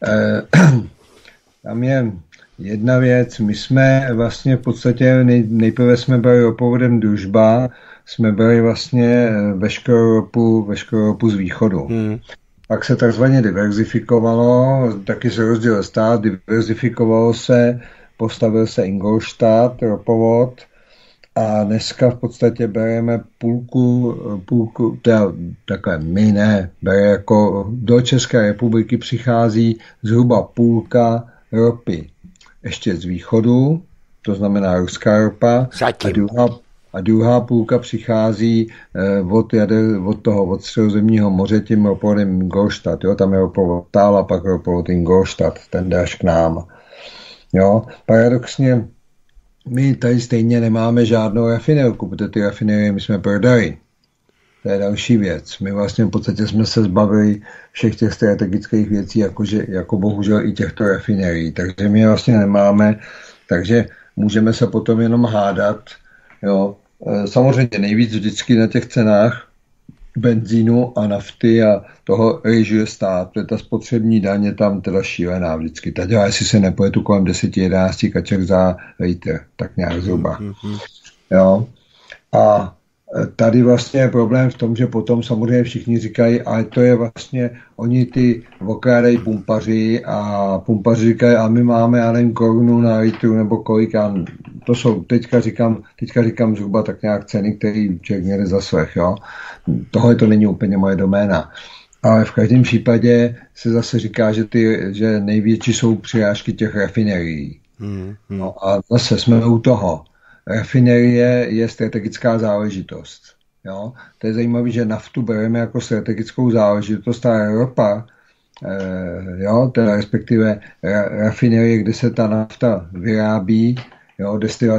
Tam je jedna věc. My jsme vlastně v podstatě nejprve jsme byli ropovodem Družba, jsme byli vlastně veškerou ropu z východu. Pak se takzvaně diverzifikovalo, taky se rozdělil stát, diverzifikovalo se, postavil se Ingolstadt, ropovod, a dneska v podstatě bereme půlku, takhle my ne, jako do České republiky přichází zhruba půlka ropy ještě z východu, to znamená ruská ropa, a druhá půlka přichází od Středozemního moře tím ropovodem Ingolstadt, jo, tam je ropovod Tál a pak ropovod Ingolstadt, ten jde až k nám. Jo, paradoxně my tady stejně nemáme žádnou rafinerku, protože ty rafinerie my jsme prodali. To je další věc. My vlastně v podstatě jsme se zbavili všech těch strategických věcí, jako bohužel i těchto rafinerií. Takže my vlastně nemáme, takže můžeme se potom jenom hádat. Jo. Samozřejmě nejvíc vždycky na těch cenách benzínu a nafty a toho režuje stát, protože ta spotřební daň je tam teda šílená vždycky. Teď, jestli se nepojedu kolem 10-11 kaček za litr, tak nějak zhruba. Jo. A tady vlastně je problém v tom, že potom samozřejmě všichni říkají, ale to je vlastně, oni ty okrádají pumpaři a pumpaři říkají, a my máme, ale korunu na litru nebo kolik, a to jsou, teďka říkám zhruba tak nějak ceny, který člověk měli zaslech, jo. Tohle to není úplně moje doména. Ale v každém případě se zase říká, že největší jsou přirážky těch rafinerií. No a zase jsme u toho. Rafinerie je strategická záležitost. Jo? To je zajímavé, že naftu bereme jako strategickou záležitost a ropa, teda respektive rafinerie, kde se ta nafta vyrábí, jo,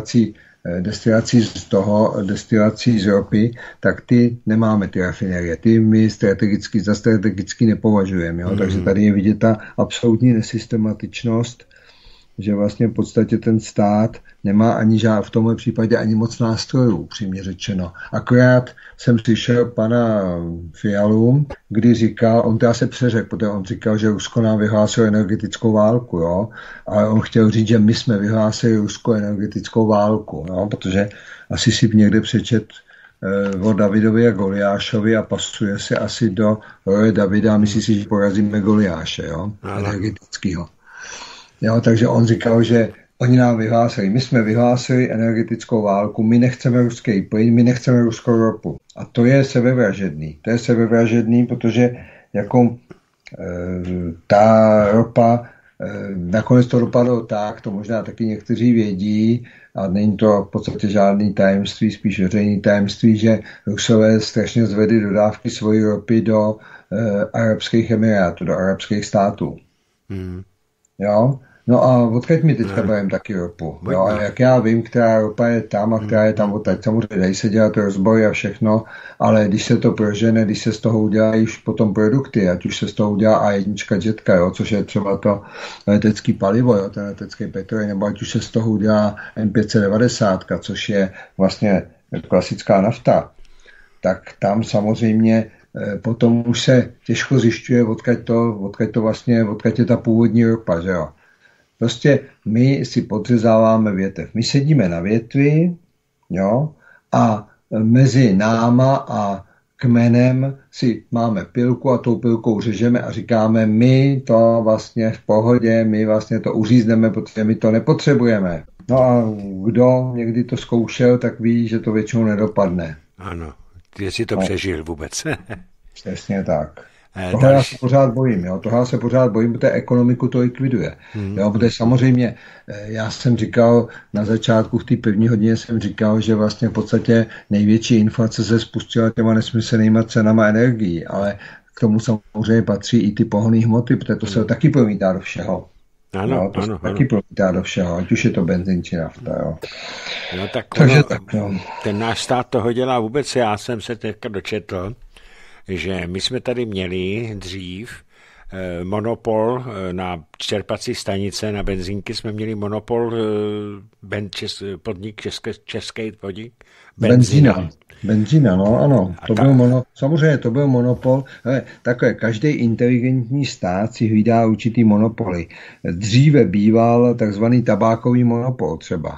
destilací z ropy, tak ty nemáme ty rafinerie. Ty my strategicky nepovažujeme. Jo? Takže tady je vidět ta absolutní nesystematičnost, že vlastně v podstatě ten stát nemá v tomhle případě ani moc nástrojů, přímě řečeno. Akorát jsem slyšel pana Fialu, kdy říkal, on teda se přeřekl, protože on říkal, že Rusko nám vyhlásilo energetickou válku, jo? Ale on chtěl říct, že my jsme vyhlásili Rusko energetickou válku, jo? Protože asi si někde přečet o Davidovi a Goliášovi a pasuje se asi do role Davida a myslí si, že porazíme Goliáše, jo? Energetického. Jo, takže on říkal, že oni nám vyhlásili, my jsme vyhlásili energetickou válku, my nechceme ruský plyn, my nechceme ruskou ropu. A to je sebevražedný. To je sebevražedný, protože jako ta ropa, nakonec to dopadlo tak, to možná taky někteří vědí, a není to v podstatě žádný tajemství, spíš veřejný tajemství, že Rusové strašně zvedli dodávky svojí ropy do Arabských Emirátů, do arabských států. Jo? No a odkud mi teďka bereme taky ropu. Jo? A jak já vím, která ropa je tam a která je tam odtaď. Samozřejmě dají se dělat rozbory a všechno, ale když se to prožene, když se z toho udělají už potom produkty, ať už se z toho udělá A1 jetka, jo? Což je třeba to letecký palivo, jo? Ten letecký petrol, nebo ať už se z toho udělá M590, což je vlastně klasická nafta, tak tam samozřejmě potom už se těžko zjišťuje, odkud je ta původní ropa, že jo. Prostě my si podřezáváme větev. My sedíme na větvi, jo, a mezi náma a kmenem si máme pilku a tou pilkou řežeme a říkáme, my to vlastně v pohodě, my vlastně to uřízneme, protože my to nepotřebujeme. No a kdo někdy to zkoušel, tak ví, že to většinou nedopadne. Ano, ty jsi to přežil vůbec. Přesně tak. Tohle já se pořád bojím, jo? Tohle se pořád bojím, protože ekonomiku to likviduje. Jo? Protože samozřejmě, já jsem říkal na začátku, v té první hodině jsem říkal, že vlastně v podstatě největší inflace se spustila těma nesmyslnýma cenama energií, ale k tomu samozřejmě patří i ty pohonné hmoty, protože to se taky promítá do všeho. Ano, to se taky promítá do všeho, ať už je to benzín či nafta. Jo? No, takže ten náš stát toho dělá vůbec, já jsem se teďka dočetl, že my jsme tady měli dřív monopol na čerpací stanice, na benzínky jsme měli monopol, podnik český podnik, Benzína, no ano. Samozřejmě to byl monopol. Takhle, každý inteligentní stát si hlídá určitý monopoly. Dříve býval takzvaný tabákový monopol třeba.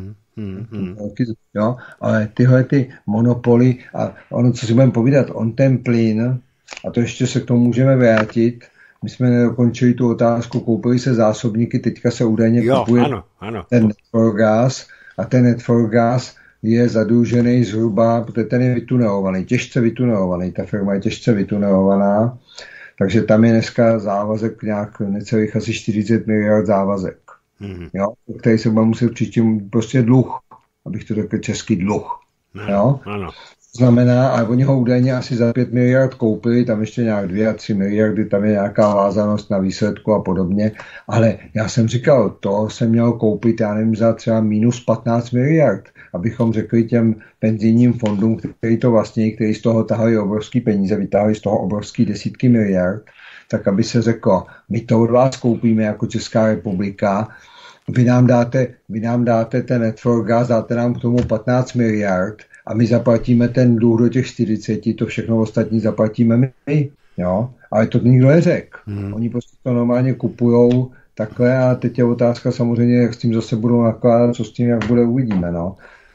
Jo, ale tyhle ty monopoly a ono, co si budeme povídat, on ten plyn, a to ještě se k tomu můžeme vrátit, my jsme nedokončili tu otázku, koupili se zásobníky, teďka se údajně kupuje ten Net4Gas a ten Net4Gas je zadlužený zhruba, protože ten je vytunelovaný, těžce vytunelovaný, ta firma je těžce vytunelovaná, takže tam je dneska závazek nějak necelých asi 40 miliard závazek. Jo, který se bude muset příštím prostě dluh, abych to řekl český dluh. Jo? Ano. Znamená, ale oni ho údajně asi za 5 miliard koupili, tam ještě nějak 2 a 3 miliardy, tam je nějaká vázanost na výsledku a podobně, ale já jsem říkal, to jsem měl koupit, já nevím, za třeba minus 15 miliard, abychom řekli těm penzijním fondům, který to vlastní, který z toho tahají obrovský peníze, vytáhají z toho obrovský desítky miliard, tak aby se řeklo, my to od vás koupíme jako Česká republika, vy nám dáte ten Net4Gas, dáte nám k tomu 15 miliard a my zaplatíme ten dluh do těch 40, to všechno ostatní zaplatíme my. Jo? Ale to nikdo neřekl. Oni prostě to normálně kupujou takhle a teď je otázka samozřejmě, jak s tím zase budou nakládat, co s tím, jak bude, uvidíme. No.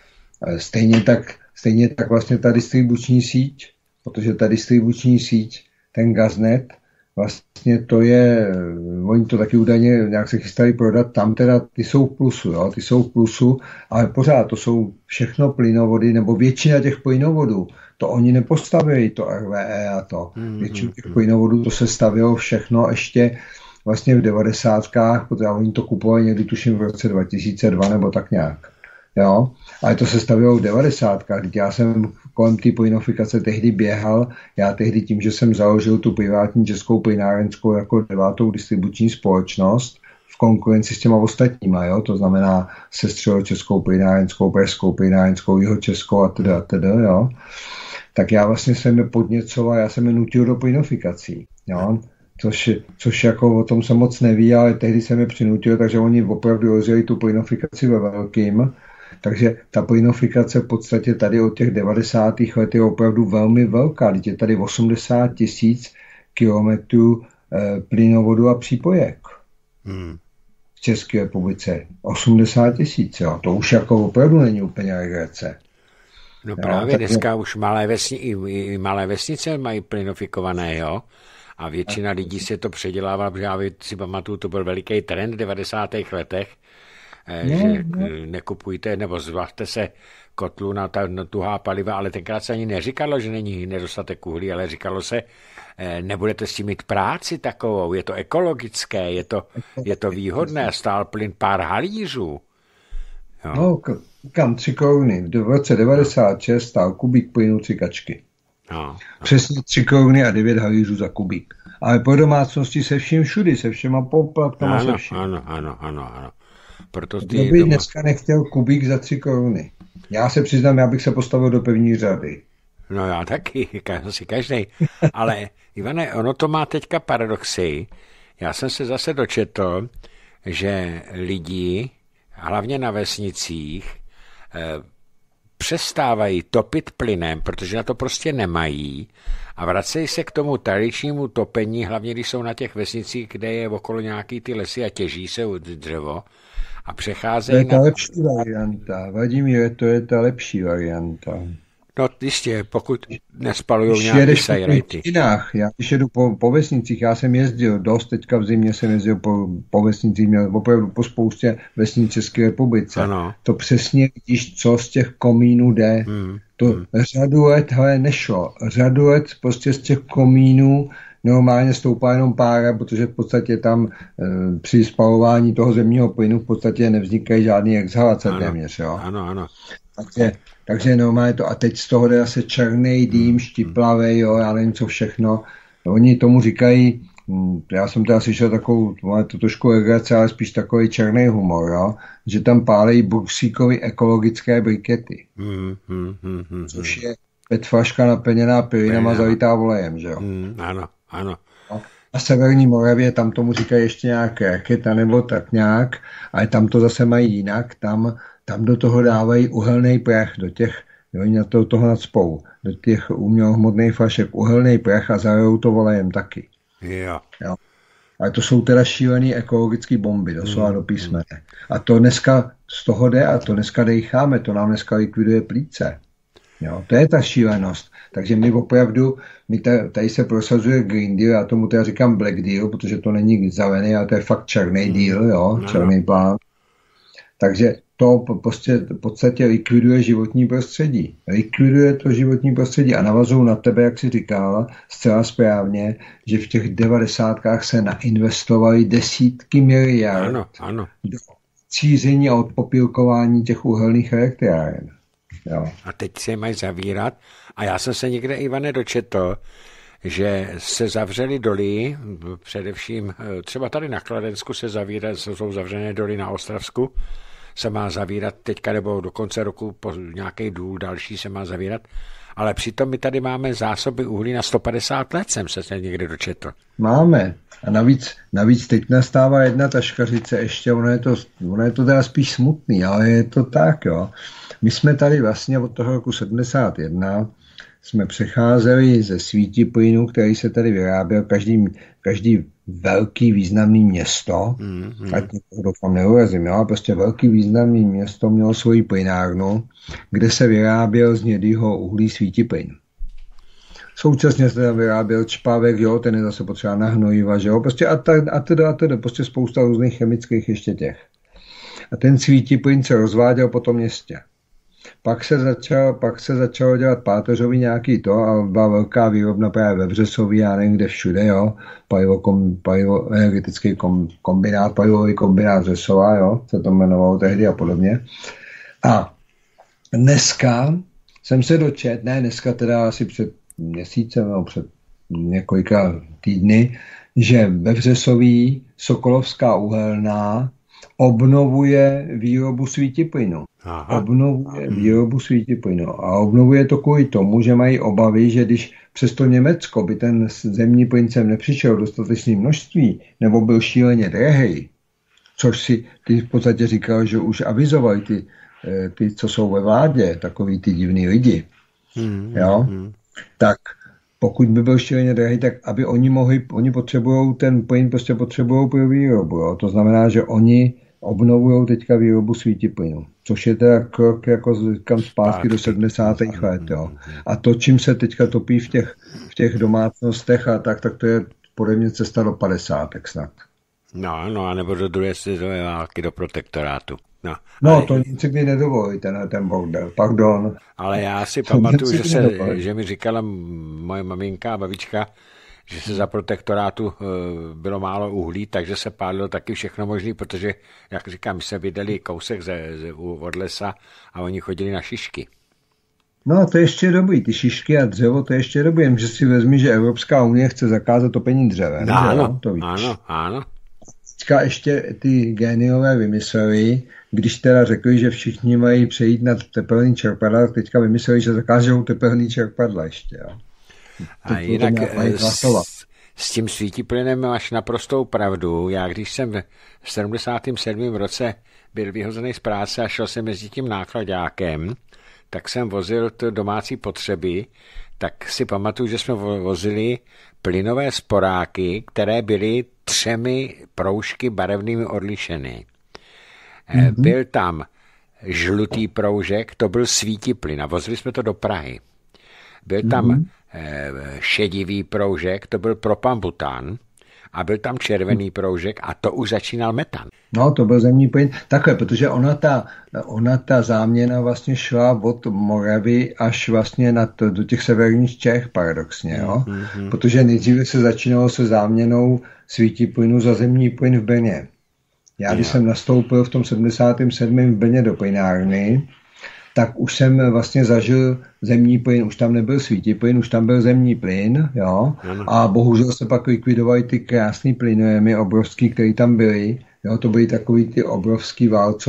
Stejně tak vlastně ta distribuční síť, protože ta distribuční síť, ten Gaznet, vlastně to je, oni to taky údajně nějak se chystají prodat, tam teda ty jsou v plusu, jo? Ty jsou v plusu, ale pořád to jsou všechno plynovody, nebo většina těch plynovodů, to oni nepostavili, to RWE a to. Většinu těch plynovodů to se stavilo všechno ještě vlastně v 90kách, protože oni to kupovali někdy tuším v roce 2002 nebo tak nějak. Jo? Ale to se stavilo v 90kách, když já jsem kolem té plynofikace tehdy běhal, já tehdy tím, že jsem založil tu privátní českou plynárenskou jako 9. distribuční společnost v konkurenci s těma ostatníma, jo? To znamená Středočeskou plynárenskou, Pražskou plynárenskou, Jihočeskou a teda, jo? Tak já vlastně jsem je podněcoval, já jsem je nutil do plynofikací, jo? Což jako o tom se moc neví, ale tehdy jsem je přinutil, takže oni opravdu rozjeli tu plynofikaci ve velkým. Takže ta plynofikace v podstatě tady od těch 90. let je opravdu velmi velká. Teď je tady 80 000 kilometrů plynovodu a přípojek v České republice. 80 000, jo. To už jako opravdu není úplně legrace. No právě dneska už i malé vesnice mají plynofikované, jo? A většina lidí se to předělává, protože já si pamatuju, to byl veliký trend v 90. letech, že nekupujte nebo zbavte se kotlů na tuhá paliva, ale tenkrát se ani neříkalo, že není nedostatek uhlí, ale říkalo se, nebudete s tím mít práci takovou, je to ekologické, je to výhodné, stál plyn pár halířů. Jo. No, kam 3 koruny. V roce 96 stál kubík plynu 3 kačky. No. Přesně 3 koruny a 9 halířů za kubík. Ale po domácnosti se vším všudy, se všema poplatkama, se vším. Ano. Proto Kdo by dneska nechtěl kubík za 3 koruny? Já se přiznám, já bych se postavil do pevní řady. No já taky, asi každý. Ale Ivane, ono to má teďka paradoxy. Já jsem se zase dočetl, že lidi, hlavně na vesnicích, přestávají topit plynem, protože na to prostě nemají a vracejí se k tomu tradičnímu topení, hlavně když jsou na těch vesnicích, kde je okolo nějaký ty lesy a těží se dřevo a přecházejí na... To je ta lepší varianta. Vladimíre, to je ta lepší varianta. No jistě, pokud nespalujou nějaký sajrajty. Já když jedu po vesnicích, já jsem jezdil dost, teďka v zimě jsem jezdil po vesnicích, měl opravdu po spoustě vesnic České republice. Ano. To přesně vidíš, co z těch komínů jde. Řadu let, nešlo. Řadu let prostě z těch komínů normálně stoupá jenom pára, protože v podstatě tam při spalování toho zemního plynu v podstatě nevznikají žádný exhalace téměř. Jo? Ano. Takže normálně to, a teď z toho jde zase černý dým, štiplavej, jo, já nevím co všechno. Oni tomu říkají, já jsem teda slyšel takovou, to trošku legrace, ale spíš takový černý humor, jo, že tam pálejí bursíkový ekologické brikety. Což je petflaška naplněná pilinama zalitá olejem, že jo. Ano. Na severní Moravě tam tomu říkají ještě nějak raketa nebo tak nějak, ale tam to zase mají jinak, tam do toho dávají uhelný prach, oni na toho nacpou, do těch umělohmotných flašek uhelný prach a zalejou to olejem taky. Jo. Ale to jsou teda šílený ekologické bomby, doslova do písmene. A to dneska z toho jde a to dneska dejcháme, to nám dneska likviduje plíce. Jo, to je ta šílenost. Takže my opravdu, tady se prosazuje Green Deal, já tomu teda říkám Black Deal, protože to není zelený, ale to je fakt černý deal, jo, černý plán. Takže to prostě v podstatě likviduje životní prostředí. Likviduje to životní prostředí a navazují na tebe, jak jsi říkala, zcela správně, že v těch 90kách se nainvestovaly desítky miliard do cíření a odpopilkování těch uhelných elektráren. Jo. A teď se mají zavírat. A já jsem se někde, Ivane, dočetl, že se zavřely doly, především třeba tady na Kladensku jsou zavřené doly, na Ostravsku se má zavírat teďka, nebo do konce roku nějaký důl další se má zavírat, ale přitom my tady máme zásoby uhlí na 150 let, jsem se někde dočetl. Máme. A navíc teď nastává jedna taškařice, ještě ono je to teda spíš smutný, ale je to tak, jo. My jsme tady vlastně od toho roku 71 jsme přecházeli ze svítiplynu, který se tady vyráběl každý velký významný město, ať doufám neurazím, jo, prostě velký významný město mělo svoji plynárnu, kde se vyráběl z hnědého uhlí svítiplyn. Současně se tam vyráběl čpavek, jo, ten je zase potřeba na hnojiva, že jo, prostě a teda, prostě spousta různých chemických ještě těch. A ten svítiplyn se rozváděl po tom městě. Pak se začalo dělat páteřový nějaký to a byla velká výrobna právě ve Břesově, já nevím kde všude, jo, energetický kombinát, palivový kombinát Břesova, jo, se to jmenovalo tehdy a podobně. A dneska jsem se dneska teda asi před měsícem, no, před několika týdny, že ve Břesoví Sokolovská uhelná obnovuje výrobu svítiplynu. A obnovuje to kvůli tomu, že mají obavy, že když přes to Německo by ten zemní plyn sem nepřišel v dostatečné množství, nebo byl šíleně drahej, což si ty v podstatě říkal, že už avizovali ty co jsou ve vládě, takový ty divný lidi. Jo? Tak pokud by byl šíleně drahý, tak aby oni potřebují ten plyn, prostě potřebují pro výrobu. Jo? To znamená, že oni obnovují teďka výrobu svítiplynu, což je teda krok jako říkám zpátky do 70. let. Jo. A to, čím se teďka topí v těch domácnostech a tak to je podle mě cesta do 50. snad. No, anebo do druhé světové války, do protektorátu. No, to nic kdy nedovolí, ten bordel, pardon. Ale já si pamatuju, že mi říkala moje maminka a babička, že se za protektorátu bylo málo uhlí, takže se pálilo taky všechno možné, protože, jak říkám, my jsme bydleli kousek od lesa a oni chodili na šišky. No, to je ještě dobrý, ty šišky a dřevo, to je ještě dobrý, že si vezmi, že Evropská unie chce zakázat topení dřevem. Ano, to víš. Ano. Teďka ještě ty géniové vymysleli, když teda řekli, že všichni mají přejít na tepelný čerpadla, teďka vymysleli, že zakážou tepelný čerpadla ještě, jo. A jinak s tím svítiplynem máš naprostou pravdu. Já když jsem v 77. roce byl vyhozený z práce a šel jsem mezi tím nákladákem, tak jsem vozil domácí potřeby, tak si pamatuju, že jsme vozili plynové sporáky, které byly 3 proužky barevnými odlišeny. Byl tam žlutý proužek, to byl svítiplyn a vozili jsme to do Prahy. Byl tam šedivý proužek, to byl propambután a byl tam červený proužek a to už začínal metan. No, to byl zemní plyn. Takhle, protože ona ta záměna vlastně šla od Moravy až vlastně do těch severních Čech, paradoxně, jo? Protože nejdříve se začínalo se záměnou svítiplynu za zemní plyn v Brně. Já když jsem nastoupil v tom 77. v Brně do plynárny, tak už jsem vlastně zažil zemní plyn, už tam nebyl svítiplyn, už tam byl zemní plyn, jo, a bohužel se pak likvidovali ty krásný plynojemy obrovský, které tam byly, jo, to byly takový ty obrovský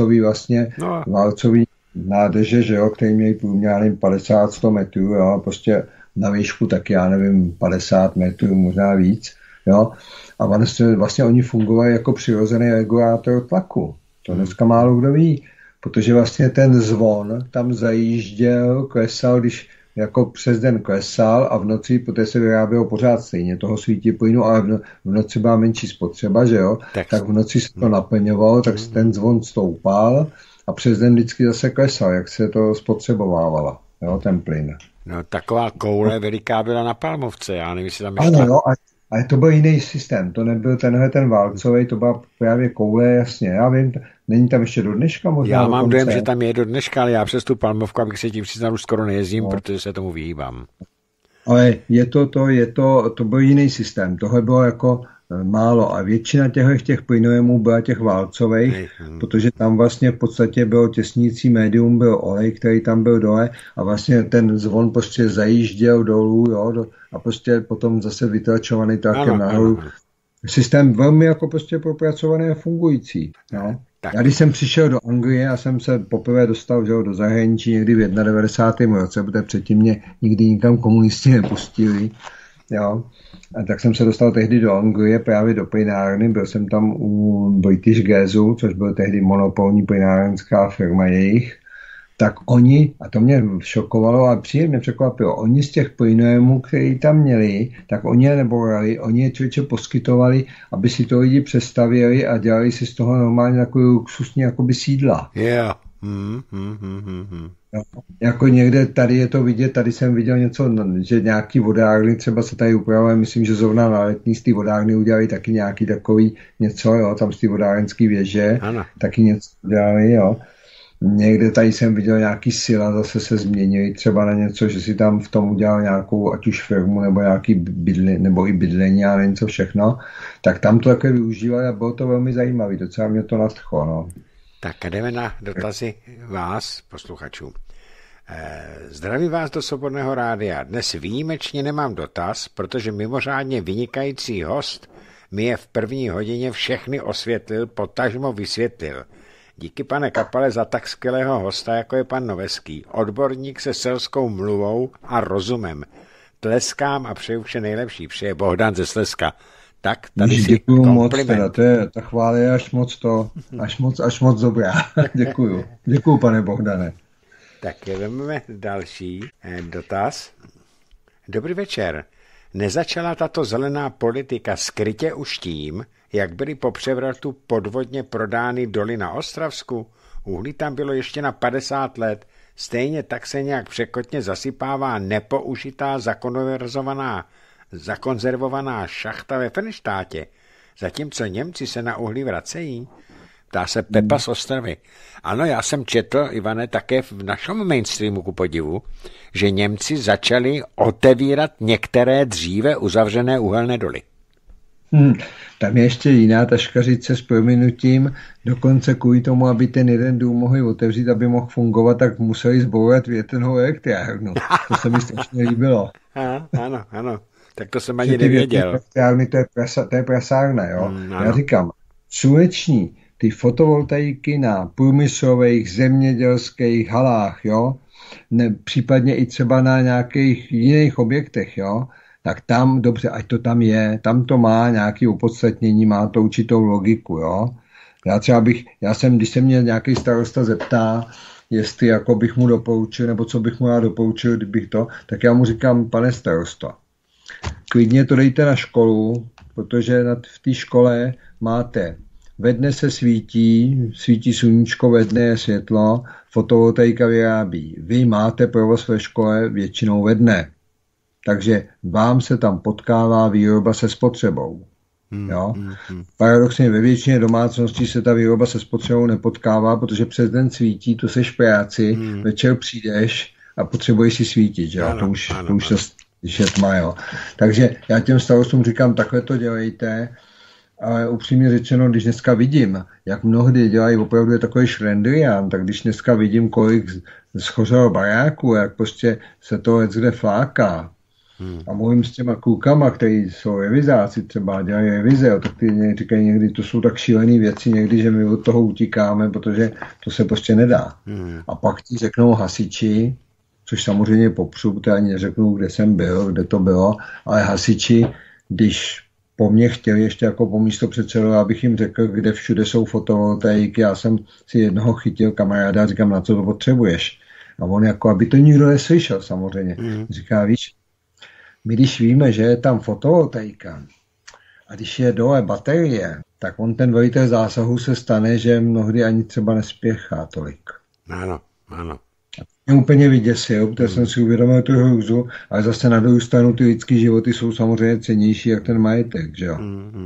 válcový nádrže, že jo, který měli průměrně 50-100 metrů, jo, prostě na výšku taky, já nevím, 50 metrů, možná víc, jo, a vlastně oni fungovali jako přirozený regulátor tlaku. To dneska málo kdo ví. Protože vlastně ten zvon tam zajížděl, klesal, když jako přes den klesal a v noci poté se vyrábělo pořád stejně toho svítiplynu, ale v noci byla menší spotřeba, že jo? Tak v noci se to naplňovalo, tak ten zvon stoupal a přes den vždycky zase klesal, jak se to spotřebovávalo, jo, ten plyn. No taková koule veliká byla na Palmovce, já nevím, jestli tam ještě... Ano, ale to byl jiný systém, to nebyl ten válcový, to byla právě koule, jasně, já vím, není tam ještě do dneška možná? Já mám dojem, že tam je do dneška, ale já přes tu Palmovku, abych se tím přiznal, už skoro nejezdím, protože se tomu vyhýbám. Ale to byl jiný systém, tohle bylo jako málo a většina těch plynojemů byla těch válcových, protože tam vlastně v podstatě bylo těsnící médium, byl olej, který tam byl dole a vlastně ten zvon prostě zajížděl dolů, jo, a prostě potom zase vytlačovaný tlakem nahoru. Systém velmi jako prostě propracovaný a fungující. No. Já když jsem přišel do Anglie, já jsem se poprvé dostal, že, do zahraničí někdy v 91. roce, protože předtím mě nikdy nikam komunisti nepustili. Jo. A tak jsem se dostal tehdy do Anglie, právě do plynárny, byl jsem tam u British Gasu, což byl tehdy monopolní plynárenská firma jejich, tak oni, a to mě šokovalo a příjemně překvapilo, oni z těch plynojemů, který tam měli, tak oni je neborali, oni je člověče poskytovali, aby si to lidi přestavěli a dělali si z toho normálně takový luxusní jakoby sídla. Yeah. Jako někde tady je to vidět, tady jsem viděl něco, že nějaký vodárny třeba se tady upravuje, myslím, že zrovna na Letní z té vodárny udělali taky nějaký takový něco, jo, tam z té vodárenské věže, taky něco udělali, jo. Někde tady jsem viděl nějaký sila, zase se změnili třeba na něco, že si tam v tom udělal nějakou, ať už firmu, nebo nějaký nebo i bydlení a něco všechno, tak tam to také využívali a bylo to velmi zajímavé, docela mě to nadchlo, no. Tak a jdeme na dotazy vás, posluchačů. Zdravím vás do Svobodného rádia. Dnes výjimečně nemám dotaz, protože mimořádně vynikající host mi je v první hodině všechny osvětlil, potažmo vysvětlil. Díky, pane Kapale, za tak skvělého hosta, jako je pan Noveský. Odborník se selskou mluvou a rozumem. Tleskám a přeju vše nejlepší. Přeje Bohdan ze Slezska. Tak, tady si kompliment. Moc, ta chvála je až moc dobrá. Děkuju, pane Bohdane. Tak vezmeme další dotaz. Dobrý večer. Nezačala tato zelená politika skrytě už tím, jak byly po převratu podvodně prodány doly na Ostravsku? Uhlí tam bylo ještě na 50 let. Stejně tak se nějak překotně zasypává nepoužitá zakonzervovaná šachta ve Frenštátě, zatímco Němci se na uhlí vracejí. Ptá se Pepa z Ostravy. Ano, já jsem četl, Ivane, také v našem mainstreamu ku podivu, že Němci začali otevírat některé dříve uzavřené uhelné doly. Tam je ještě jiná ta škařice s prominutím, dokonce kvůli tomu, aby ten jeden dům mohli otevřít, aby mohl fungovat, tak museli zbourat větrnou elektrárnu. To se mi strašně líbilo. Ano, tak to jsem ani nevěděl. To je prasárna, jo. Já říkám, sluneční, ty fotovoltaiky na průmyslových, zemědělských halách, jo, případně i třeba na nějakých jiných objektech, jo, tak tam, dobře, ať to tam je, tam to má nějaké opodstatnění, má to určitou logiku, jo. Když se mě nějaký starosta zeptá, jestli jako bych mu doporučil, nebo co bych mu já doporučil, kdybych to, tak já mu říkám, pane starosto, klidně to dejte na školu, protože v té škole máte, ve dne se svítí sluníčko, ve dne je světlo, fotovoltaika vyrábí. Vy máte provoz ve škole většinou ve dne. Takže vám se tam potkává výroba se spotřebou. Jo? Paradoxně ve většině domácností se ta výroba se spotřebou nepotkává, protože přes den svítí, tu seš v práci, večer přijdeš a potřebuješ si svítit. Že? Ano, to už je tma, jo. Takže já těm starostům říkám, takhle to dělejte, ale upřímně řečeno, když dneska vidím, jak mnohdy dělají opravdu je takový šrendrián, tak když dneska vidím, kolik schořelo baráků, jak prostě se to kde fláká, a mluvím s těma klukama, kteří jsou revizáci, třeba dělají revize, tak ty říkají někdy, to jsou tak šílené věci někdy, že my od toho utíkáme, protože to se prostě nedá. A pak ti řeknou hasiči, což samozřejmě popřu, protože ani neřeknu, kde jsem byl, kde to bylo, ale hasiči, když po mně chtěli ještě jako po místopředsedu, abych jim řekl, kde všude jsou fotovoltaiky. Já jsem si jednoho chytil kamaráda a říkám, na co to potřebuješ. A on jako, aby to nikdo neslyšel samozřejmě. Říká, víš, my když víme, že je tam fotovoltaika a když je dole baterie, tak on ten velitel zásahu se stane, že mnohdy ani třeba nespěchá tolik. Ano. Mě úplně vyděsil, protože jsem si uvědomil tu hrůzu, ale zase na druhou stranu ty lidský životy jsou samozřejmě cennější jak ten majetek, že jo.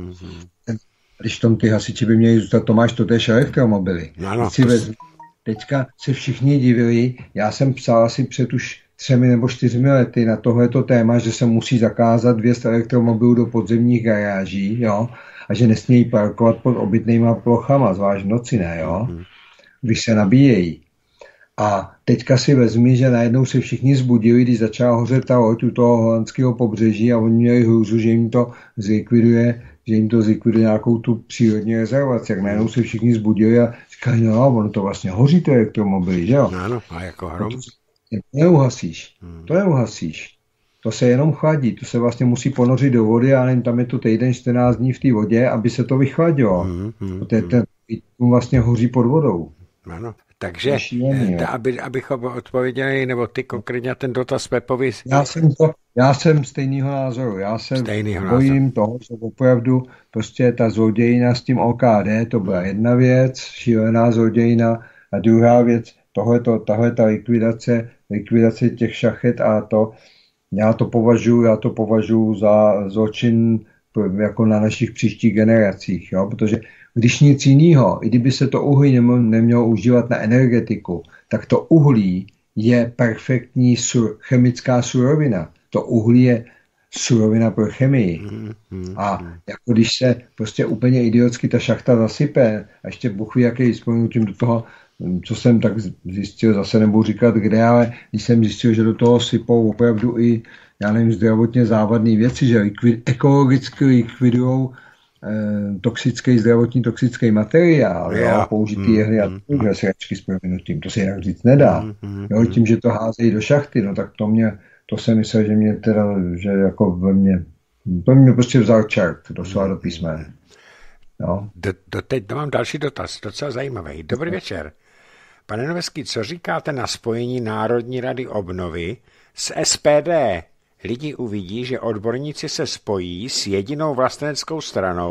Když tom ty hasiči by měli zůstat, to máš totéž elektromobily. Teďka se všichni divili, já jsem psal asi před už 3 nebo 4 lety na tohleto téma, že se musí zakázat vjezd elektromobilů do podzemních garáží, jo, a že nesmějí parkovat pod obytnejma plochama, zvlášť v noci, ne, jo, když se nabíjejí. A teďka si vezmi, že najednou se všichni zbudili, když začala hořet ta loď u toho holandského pobřeží a oni měli hrůzu, že jim to zlikviduje nějakou tu přírodní rezervaci. Jak najednou se všichni zbudili a říkali, no, ono to vlastně hoří ty elektromobily, že jo? Ano, a jako hrom. To neuhasíš. To se jenom chladí, to se vlastně musí ponořit do vody a nevím, tam je to týden 14 dní v té vodě, aby se to vychladilo. Protože ten vlastně hoří pod vodou. Ano. Takže, abychom odpověděli, nebo ty konkrétně na ten dotaz Pepovi. Já jsem stejného názoru. Já se bojím toho, že opravdu prostě ta zlodějina s tím OKD, to byla jedna věc, šílená zlodějina, a druhá věc, tahle ta likvidace těch šachet a to, já to považuji za zločin jako na našich příštích generacích, jo? Protože když nic jiného, i kdyby se to uhlí nemělo užívat na energetiku, tak to uhlí je perfektní chemická surovina. To uhlí je surovina pro chemii. A jako když se prostě úplně idiotsky ta šachta zasype, a ještě Bůh ví, jaký vzpomínutím do toho, co jsem tak zjistil, zase nebudu říkat kde, ale když jsem zjistil, že do toho sypou opravdu i, já nevím, zdravotně závadné věci, že ekologicky likvidujou zdravotní toxický materiál, použitý jehly a sračky s prominutím, to se jinak říct nedá. Jo, tím, že to házejí do šachty, no tak to jsem myslel, že mě teda, že jako to mě prostě vzal čert, doslova do písmene. Jo. Teď mám další dotaz, docela zajímavý. Dobrý večer. Pane Noveský, co říkáte na spojení Národní rady obnovy s SPD? Lidi uvidí, že odborníci se spojí s jedinou vlasteneckou stranou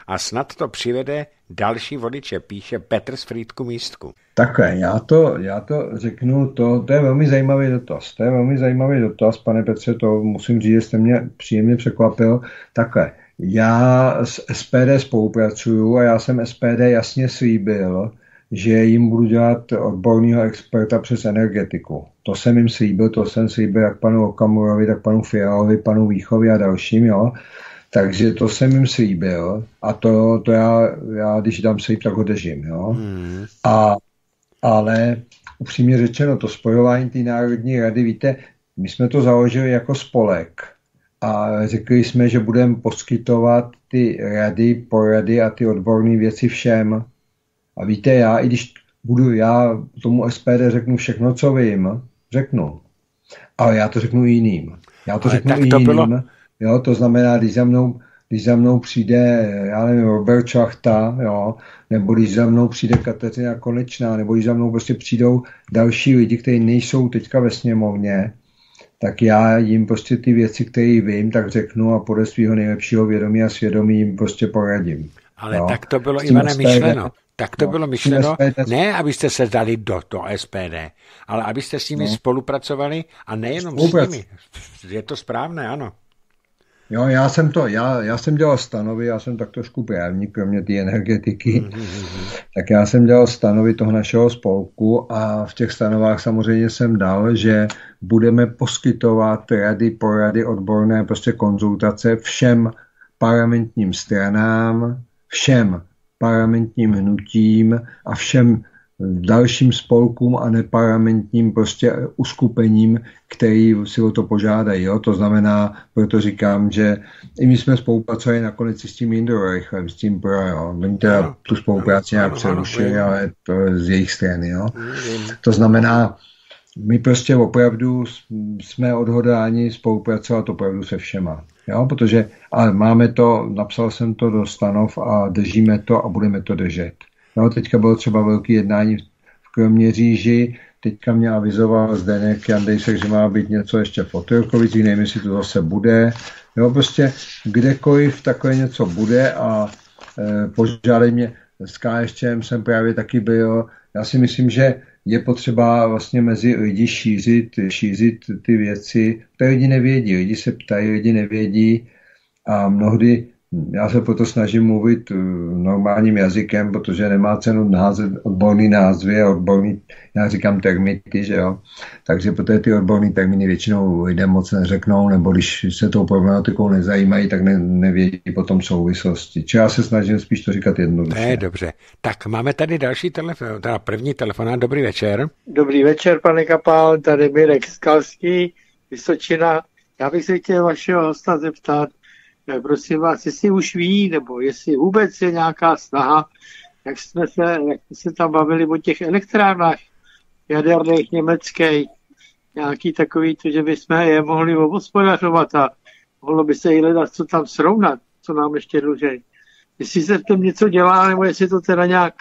a snad to přivede další voliče, píše Petr z Frýdku Místku. Takhle, já to řeknu, to je velmi zajímavý dotaz. To je velmi zajímavý dotaz, pane Petře, to musím říct, že jste mě příjemně překvapil. Takhle, já s SPD spolupracuju a já jsem SPD jasně slíbil, že jim budu dělat odborného experta přes energetiku. To jsem jim slíbil, jak panu Okamurovi, tak panu Fialovi, panu Víchovi a dalším, jo. Takže to jsem jim slíbil a to já když dám slib, tak ho držím, jo. Ale upřímně řečeno, to spojování té Národní rady, víte, my jsme to založili jako spolek a řekli jsme, že budeme poskytovat ty rady, porady a ty odborné věci všem. A víte, i když já tomu SPD řeknu všechno, co vím, řeknu. Ale já to řeknu jiným. Jo, to znamená, když za mnou přijde, já nevím, Robert Šlachta, jo, nebo když za mnou přijde Kateřina Konečná, nebo když za mnou prostě přijdou další lidi, kteří nejsou teďka ve sněmovně, tak já jim prostě ty věci, které vím, tak řeknu a podle svého nejlepšího vědomí a svědomí jim prostě poradím. Ale jo. Tak to bylo, Ivane, myšleno. Tak to bylo myšleno, ne abyste se dali do SPD, ale abyste s nimi spolupracovali a nejenom s nimi. Je to správné, ano. Jo, já jsem dělal stanovy, já jsem tak trošku právník, kromě té energetiky, tak já jsem dělal stanovy toho našeho spolku a v těch stanovách samozřejmě jsem dal, že budeme poskytovat rady, porady, odborné prostě konzultace všem parlamentním stranám, všem parlamentním hnutím a všem dalším spolkům a neparlamentním prostě uskupením, který si o to požádají. Jo? To znamená, proto říkám, že i my jsme spolupracovali nakonec s tím Jindrou Reichlem, s tím PRO. Jo? Oni teda tu spolupráci nějak přerušili, ale to je z jejich strany. Jo? To znamená, my prostě opravdu jsme odhodláni spolupracovat opravdu se všema. Jo? Protože, ale máme to, napsal jsem to do stanov a držíme to a budeme to držet. No, teďka bylo třeba velké jednání v Kroměříži, teďka mě avizoval Zdeněk Jandejsek, že má být něco ještě v Otrokovicích, nevím, jestli to zase bude. Jo, prostě kdekoliv takové něco bude a požádej mě, s KSČM jsem právě taky byl. Já si myslím, že je potřeba vlastně mezi lidi šířit ty věci, které lidi nevědí. Lidi se ptají, lidi nevědí a mnohdy já se proto snažím mluvit normálním jazykem, protože nemá cenu naházet odborný názvy a odborný, já říkám termity, že jo. Takže protože ty odborný termíny většinou lidem moc neřeknou, nebo když se tou problematikou nezajímají, tak nevědí potom souvislosti. Či já se snažím spíš to říkat jednoduše. To je dobře. Tak máme tady další telefon, teda první telefonát. Dobrý večer. Dobrý večer, pane Kapal, tady Mirek Skalský, Vysočina. Já bych se chtěl vašeho hosta zeptat, prosím vás, jestli už ví, nebo jestli vůbec je nějaká snaha, jak jsme se tam bavili o těch elektrárnách jaderných německých, nějaký takový, to, že bychom je mohli obhospodařovat a mohlo by se i hledat, co tam srovnat, co nám ještě dluží. Jestli se v tom něco dělá, nebo jestli to teda nějak,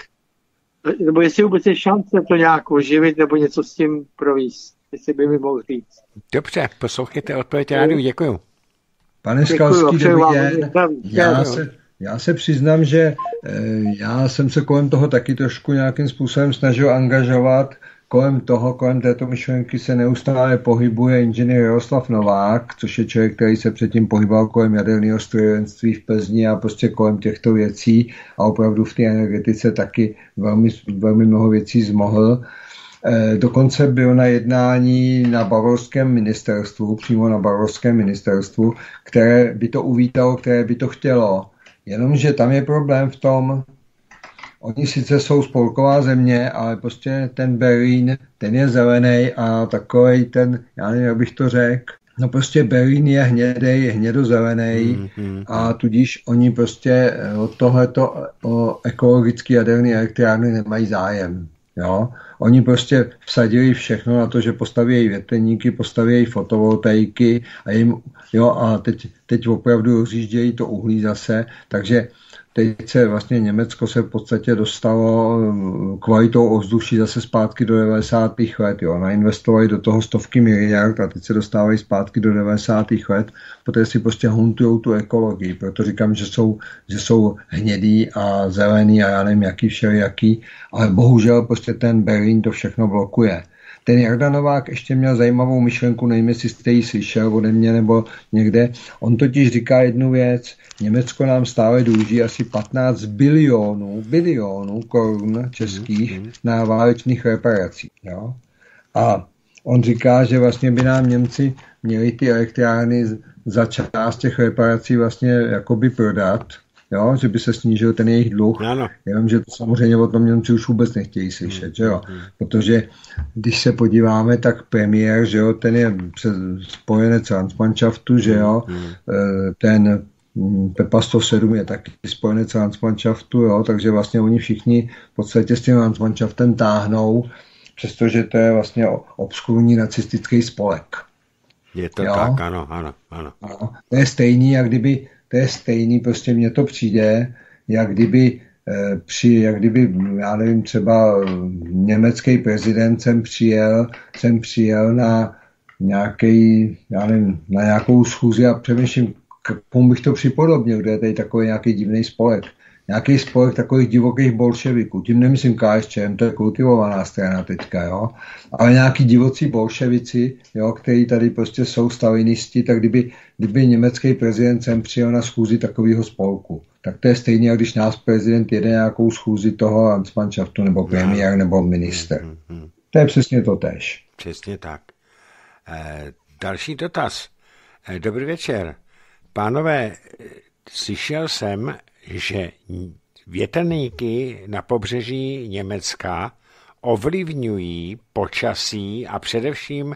nebo jestli vůbec je šance to nějak oživit, nebo něco s tím províst, jestli by mi mohl říct. Dobře, poslouchejte odpověď rádiu, děkuju. Pane Skalský, dobrý den. Já se přiznám, že já jsem se kolem toho taky trošku nějakým způsobem snažil angažovat. Kolem této myšlenky se neustále pohybuje inženýr Jaroslav Novák, což je člověk, který se předtím pohyboval kolem jaderného strojírenství v Plzni a prostě kolem těchto věcí a opravdu v té energetice taky velmi mnoho věcí zmohl. Dokonce byl na jednání na bavorském ministerstvu, přímo na bavorském ministerstvu, které by to uvítalo, které by to chtělo. Jenomže tam je problém v tom, oni sice jsou spolková země, ale prostě ten Berlín, ten je zelený a takovej ten, já nevím, jak bych to řekl, no prostě Berlín je hnědej, hnědozelený a tudíž oni prostě od tohleto ekologické jaderné elektrárny nemají zájem. Jo? Oni prostě vsadili všechno na to, že postaví větrníky, postaví fotovoltaiky a teď opravdu rozjíždějí to uhlí zase, takže teď se vlastně Německo se v podstatě dostalo kvalitou ovzduší zase zpátky do 90. let. Jo. Nainvestovali do toho stovky miliard a teď se dostávají zpátky do 90. let, protože si prostě huntujou tu ekologii. Proto říkám, že jsou hnědý a zelený a já nevím jaký všelijaký, ale bohužel prostě ten Berlín to všechno blokuje. Ten Jarda Novák ještě měl zajímavou myšlenku, nevím, jestli jste ji slyšel ode mě nebo někde. On totiž říká jednu věc. Německo nám stále dluží asi 15 bilionů korun českých na válečných reparacích. Jo? A on říká, že vlastně by nám Němci měli ty elektrárny za část těch reparací vlastně jakoby prodat, jo? Že by se snížil ten jejich dluh. Ano. Jenom, že to samozřejmě o tom Němci už vůbec nechtějí slyšet, že jo? Protože když se podíváme, tak premiér, že jo, ten je spojenec Landsmannschaftu, že jo, ten Pepa 107 je taky spojenec Landsmannschaftu, jo, takže vlastně oni všichni v podstatě s tím Landsmannschaftem táhnou, přestože to je vlastně obskurní nacistický spolek. Je to tak, ano. To je stejný, prostě mně to přijde, jak kdyby, já nevím, třeba německý prezident sem přijel na nějakou schůzi a přemýšlím, komu bych to připodobnil, kde je tady takový nějaký divný spolek. Nějaký spolek takových divokých bolševiků. Tím nemyslím KSČM, to je kultivovaná strana teďka, jo. Ale nějaký divocí bolševici, jo, který tady prostě jsou stalinisti, tak kdyby německý prezident sem přijel na schůzi takového spolku, tak to je stejně, jak když nás prezident jede nějakou schůzi toho Landsmannschaftu, nebo premiér, nebo minister. To je přesně to též. Přesně tak. Další dotaz. Dobrý večer. Pánové, slyšel jsem, že větrníky na pobřeží Německa ovlivňují počasí a především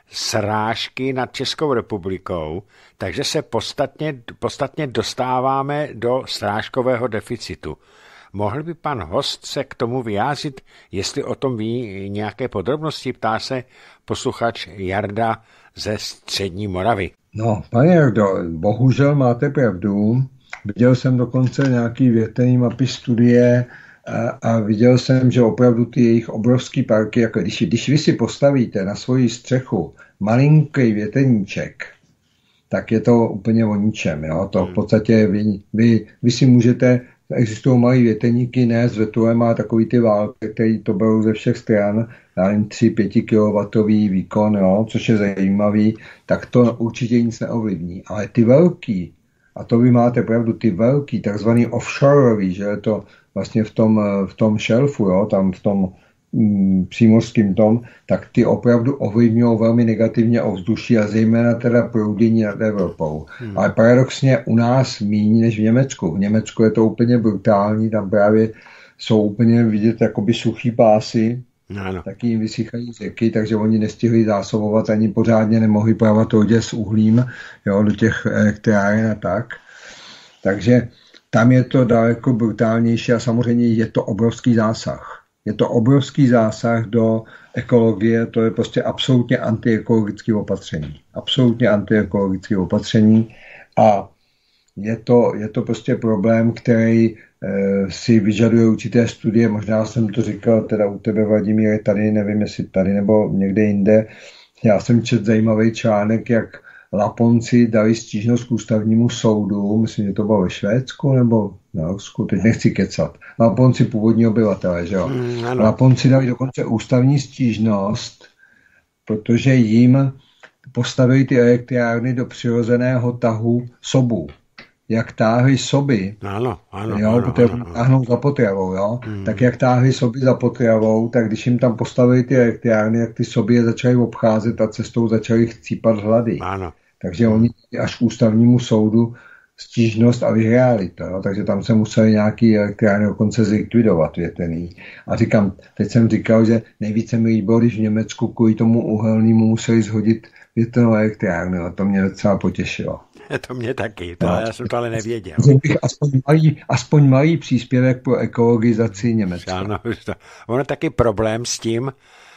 srážky nad Českou republikou, takže se podstatně dostáváme do srážkového deficitu. Mohl by pan host se k tomu vyjádřit, jestli o tom ví nějaké podrobnosti, ptá se posluchač Jarda ze Střední Moravy. No, pane Jardo, bohužel máte pravdu. Viděl jsem dokonce nějaký větrný mapy studie a viděl jsem, že opravdu ty jejich obrovský parky, jako když vy si postavíte na svoji střechu malinký větrníček, tak je to úplně o ničem. Jo? To v podstatě vy si můžete, existují malý větrníky, ne s větrem, a takový ty války, který to berou ze všech stran, já nevím, 3-5 kW výkon, jo? Což je zajímavý, tak to určitě nic neovlivní. Ale ty velký, a to vy máte pravdu, ty velký, takzvaný offshoreový, že je to vlastně v tom šelfu, jo, tam v tom přímořským tom, tak ty opravdu ovlivňují velmi negativně ovzduší a zejména teda proudění nad Evropou. Ale paradoxně u nás míň než v Německu. V Německu je to úplně brutální, tam právě jsou úplně vidět jakoby suchý pásy, taky jim vysychají řeky, takže oni nestihli zásobovat, ani pořádně nemohli plavat lodě s uhlím, jo, do těch elektráren a tak. Takže tam je to daleko brutálnější a samozřejmě je to obrovský zásah. Je to obrovský zásah do ekologie, to je prostě absolutně antiekologické opatření. Absolutně antiekologické opatření a je to prostě problém, který si vyžaduje určité studie, možná jsem to říkal teda u tebe, Vladimíre, tady, nevím, jestli tady nebo někde jinde. Já jsem četl zajímavý článek, jak Laponci dali stížnost k ústavnímu soudu, myslím, že to bylo ve Švédsku nebo v Norsku, teď nechci kecat. Laponci původní obyvatelé, že jo. Laponci dali dokonce ústavní stížnost, protože jim postavili ty elektrárny do přirozeného tahu sobů. Jak táhli soby, táhnou za potravou, jo? Tak jak táhli soby za potravou, tak když jim tam postavili ty elektrárny, jak ty soby je začaly obcházet a cestou začaly chcípat hlady. Takže oni až k ústavnímu soudu stížnost a vyhráli to, jo? Takže tam se museli nějaký elektrárny dokonce zlikvidovat větrný. A teď jsem říkal, že nejvíce mi líbilo, když v Německu kvůli tomu uhelnému museli shodit větrnou elektrárnu, a to mě docela potěšilo. To mě taky, to, já jsem to ale nevěděl. Aspoň malý příspěvek pro ekologizaci Německa. Ano, ono taky problém s tím,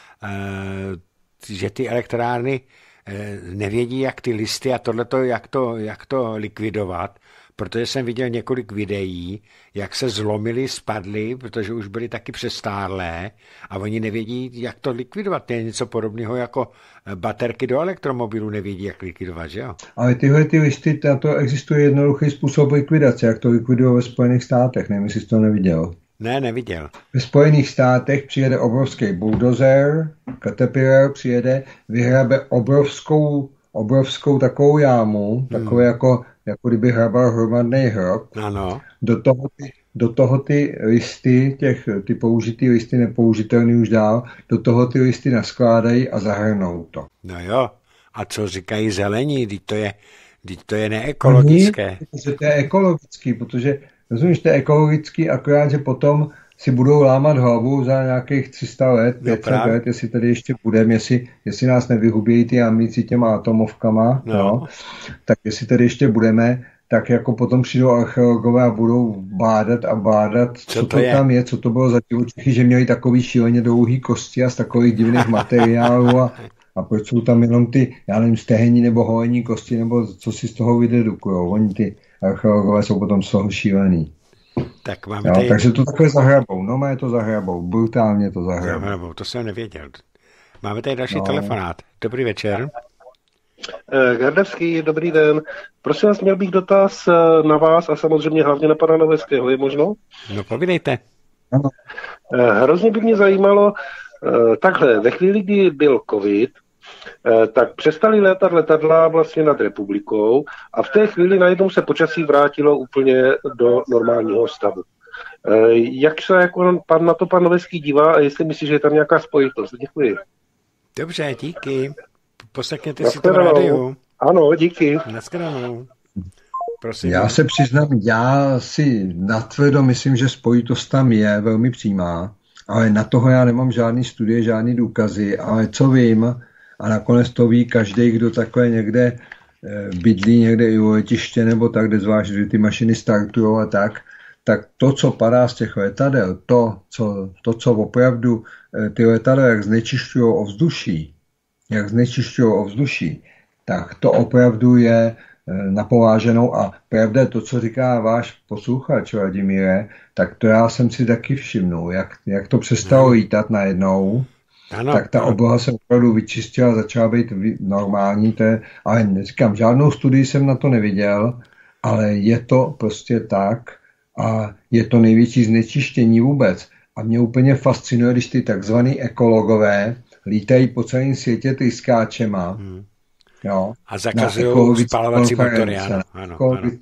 že ty elektrárny nevědí, jak ty listy a tohleto, jak to likvidovat, protože jsem viděl několik videí, jak se zlomily, spadly, protože už byly taky přestárlé a oni nevědí, jak to likvidovat. To je něco podobného jako baterky do elektromobilu nevědí, jak likvidovat, že jo? Ale tyhle ty listy, na to existuje jednoduchý způsob likvidace, jak to likvidují ve Spojených státech. Nevím, jestli jsi to neviděl. Ne, neviděl. Ve Spojených státech přijede obrovský bulldozer, Caterpillar přijede, vyhrabe obrovskou takovou jámu, takové jako kdyby hrabal hromadný hrob. Ano. Do toho ty listy, ty použitý listy, nepoužitelný už dál, do toho ty listy naskládají a zahrnou to. No jo, a co říkají zelení, teď to je neekologické. Protože to je ekologický, protože rozumíš, to je ekologický, akorát, že potom si budou lámat hlavu za nějakých 300 let, 500 let, jestli tady ještě budeme, jestli nás nevyhubějí ty ambici těma atomovkama, no. Tak jestli tady ještě budeme, tak jako potom přijdou archeologové a budou bádat, co to tam je, co to bylo za živočichy, že měli takový šíleně dlouhý kosti a z takových divných materiálů a proč jsou tam jenom ty, já nevím, stehenní nebo holenní kosti, nebo co si z toho vydedukujou. Oni ty archeologové jsou potom z toho šílený. Tak máme tady... Takže to takhle zahrabou, to zahrabou, brutálně to zahrabou. To jsem nevěděl. Máme tady další telefonát. Dobrý večer. Gardevský, dobrý den. Prosím vás, měl bych dotaz na vás a samozřejmě hlavně na pana Noveského, je možno? No povídejte. Ano. Hrozně by mě zajímalo, takhle, ve chvíli, kdy byl covid, tak přestali létat letadla vlastně nad republikou a v té chvíli najednou se počasí vrátilo úplně do normálního stavu. Jak se jako na to pan Noveský dívá a jestli myslí, že je tam nějaká spojitost? Děkuji. Dobře, díky. Poslechněte si to v rádiu. Ano, díky. Naschledanou. Prosím. Já se přiznám, já si natvrdo myslím, že spojitost tam je velmi přímá, ale na toho já nemám žádný studie, žádný důkazy, ale co vím, a nakonec to ví každý, kdo takhle někde bydlí, někde i u letiště nebo tak, kde zvlášť, že ty mašiny startujou a tak to, co padá z těch letadel, to, co opravdu ty letadla, jak znečišťují ovzduší, tak to opravdu je napováženou a pravda je to, co říká váš posluchač, Vladimíre, tak to já jsem si taky všimnul, jak to přestalo lítat najednou, tak ta obloha se opravdu vyčistila, začala být normální, ale neříkám, žádnou studii jsem na to neviděl, ale je to prostě tak a je to největší znečištění vůbec. A mě úplně fascinuje, když ty takzvaný ekologové lítají po celém světě tryskáčema. Jo, a zakazují spalovací motory. Ano.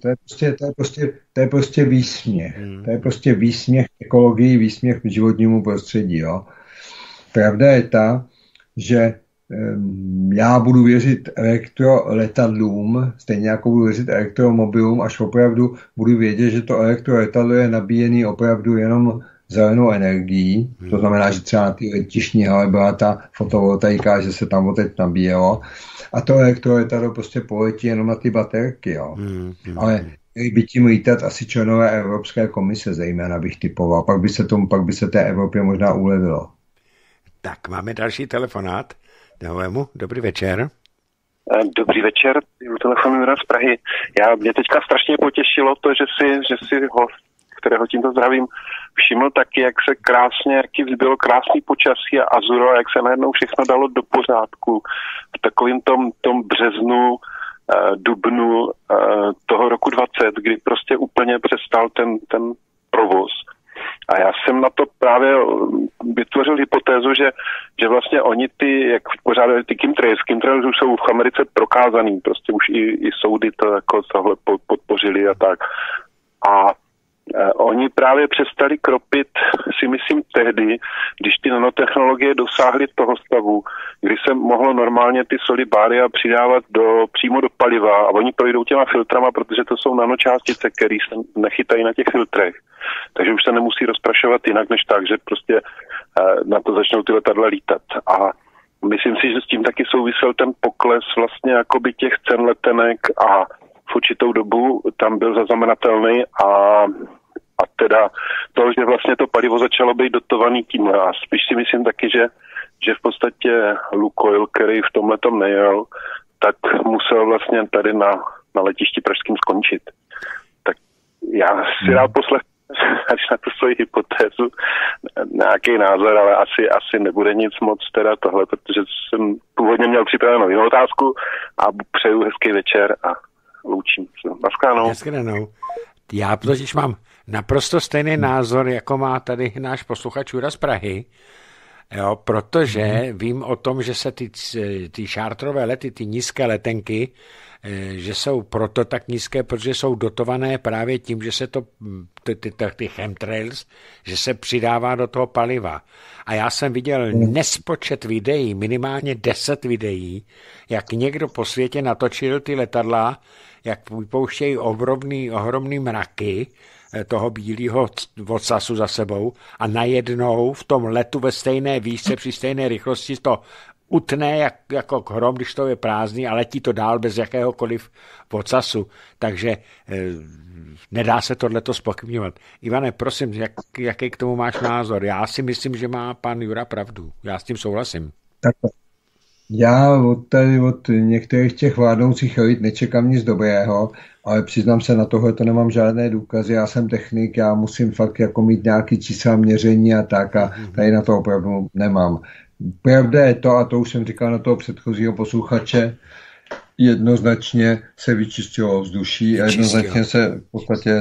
To je prostě výsměch. To je prostě výsměch ekologii, výsměch životnímu prostředí. Jo. Pravda je ta, že já budu věřit elektroletadlům, stejně jako budu věřit elektromobilům, až opravdu budu vědět, že to elektroletadlo je nabíjený opravdu jenom zelenou energií. To znamená, že třeba na ty letišní hale byla ta fotovoltaika, že se tam odteď nabíjelo. A to elektroletadlo prostě poletí jenom na ty baterky. Jo. Ale by tím lítat asi členové Evropské komise, zejména bych typoval. Pak by se té Evropě možná ulevilo. Tak, máme další telefonát. Dobrý večer. Dobrý večer, telefonuji z Prahy. Mě teďka strašně potěšilo to, že si host, kterého tímto zdravím, všiml taky, jak se krásně, jaký bylo krásný počasí a azuro, jak se najednou všechno dalo do pořádku v takovým tom březnu, dubnu toho roku 20, kdy prostě úplně přestal ten provoz. A já jsem na to právě vytvořil hypotézu, že vlastně oni jak pořádají ty chemtrails už jsou v Americe prokázaný, prostě už i soudy to jako tohle podpořili a tak. A oni právě přestali kropit, si myslím, tehdy, když ty nanotechnologie dosáhly toho stavu, kdy se mohlo normálně ty soli bária přidávat přímo do paliva a oni projdou těma filtrama, protože to jsou nanočástice, které se nechytají na těch filtrech. Takže už se nemusí rozprašovat jinak než tak, že prostě na to začnou ty letadla lítat. A myslím si, že s tím taky souvisel ten pokles vlastně jakoby těch cen letenek a v určitou dobu tam byl zaznamenatelný a teda to, že vlastně to palivo začalo být dotovaný tímhle. A spíš si myslím taky, že v podstatě Lukoil, který v tomhletom nejel, tak musel vlastně tady na letišti pražským skončit. Tak já si rád poslechnu na tu svoji hypotézu nějaký názor, ale asi nebude nic moc teda tohle, protože jsem původně měl připravenou jinou otázku a přeju hezký večer a loučím se. Naschledanou. Já totiž mám naprosto stejný názor, jako má tady náš posluchač Jura z Prahy, jo, protože vím o tom, že se ty čártrové lety, ty nízké letenky, že jsou proto tak nízké, protože jsou dotované právě tím, že se ty chemtrails, že se přidává do toho paliva. A já jsem viděl nespočet videí, minimálně 10 videí, jak někdo po světě natočil ty letadla, jak vypouštějí ohromný mraky toho bílého ocasu za sebou a najednou v tom letu ve stejné výšce při stejné rychlosti to utne jako hrom, když to je prázdný a letí to dál bez jakéhokoliv ocasu. Takže nedá se tohleto zpochybňovat. Ivane, prosím, jaký k tomu máš názor? Já si myslím, že má pan Jura pravdu. Já s tím souhlasím. Tak. Já od některých těch vládnoucích elit nečekám nic dobrého, ale přiznám se, na tohle to nemám žádné důkazy, já jsem technik, já musím fakt jako mít nějaký čísla měření a tak a tady na to opravdu nemám. Pravda je to, a to už jsem říkal na toho předchozího posluchače, jednoznačně se vyčistilo ovzduší a jednoznačně se v podstatě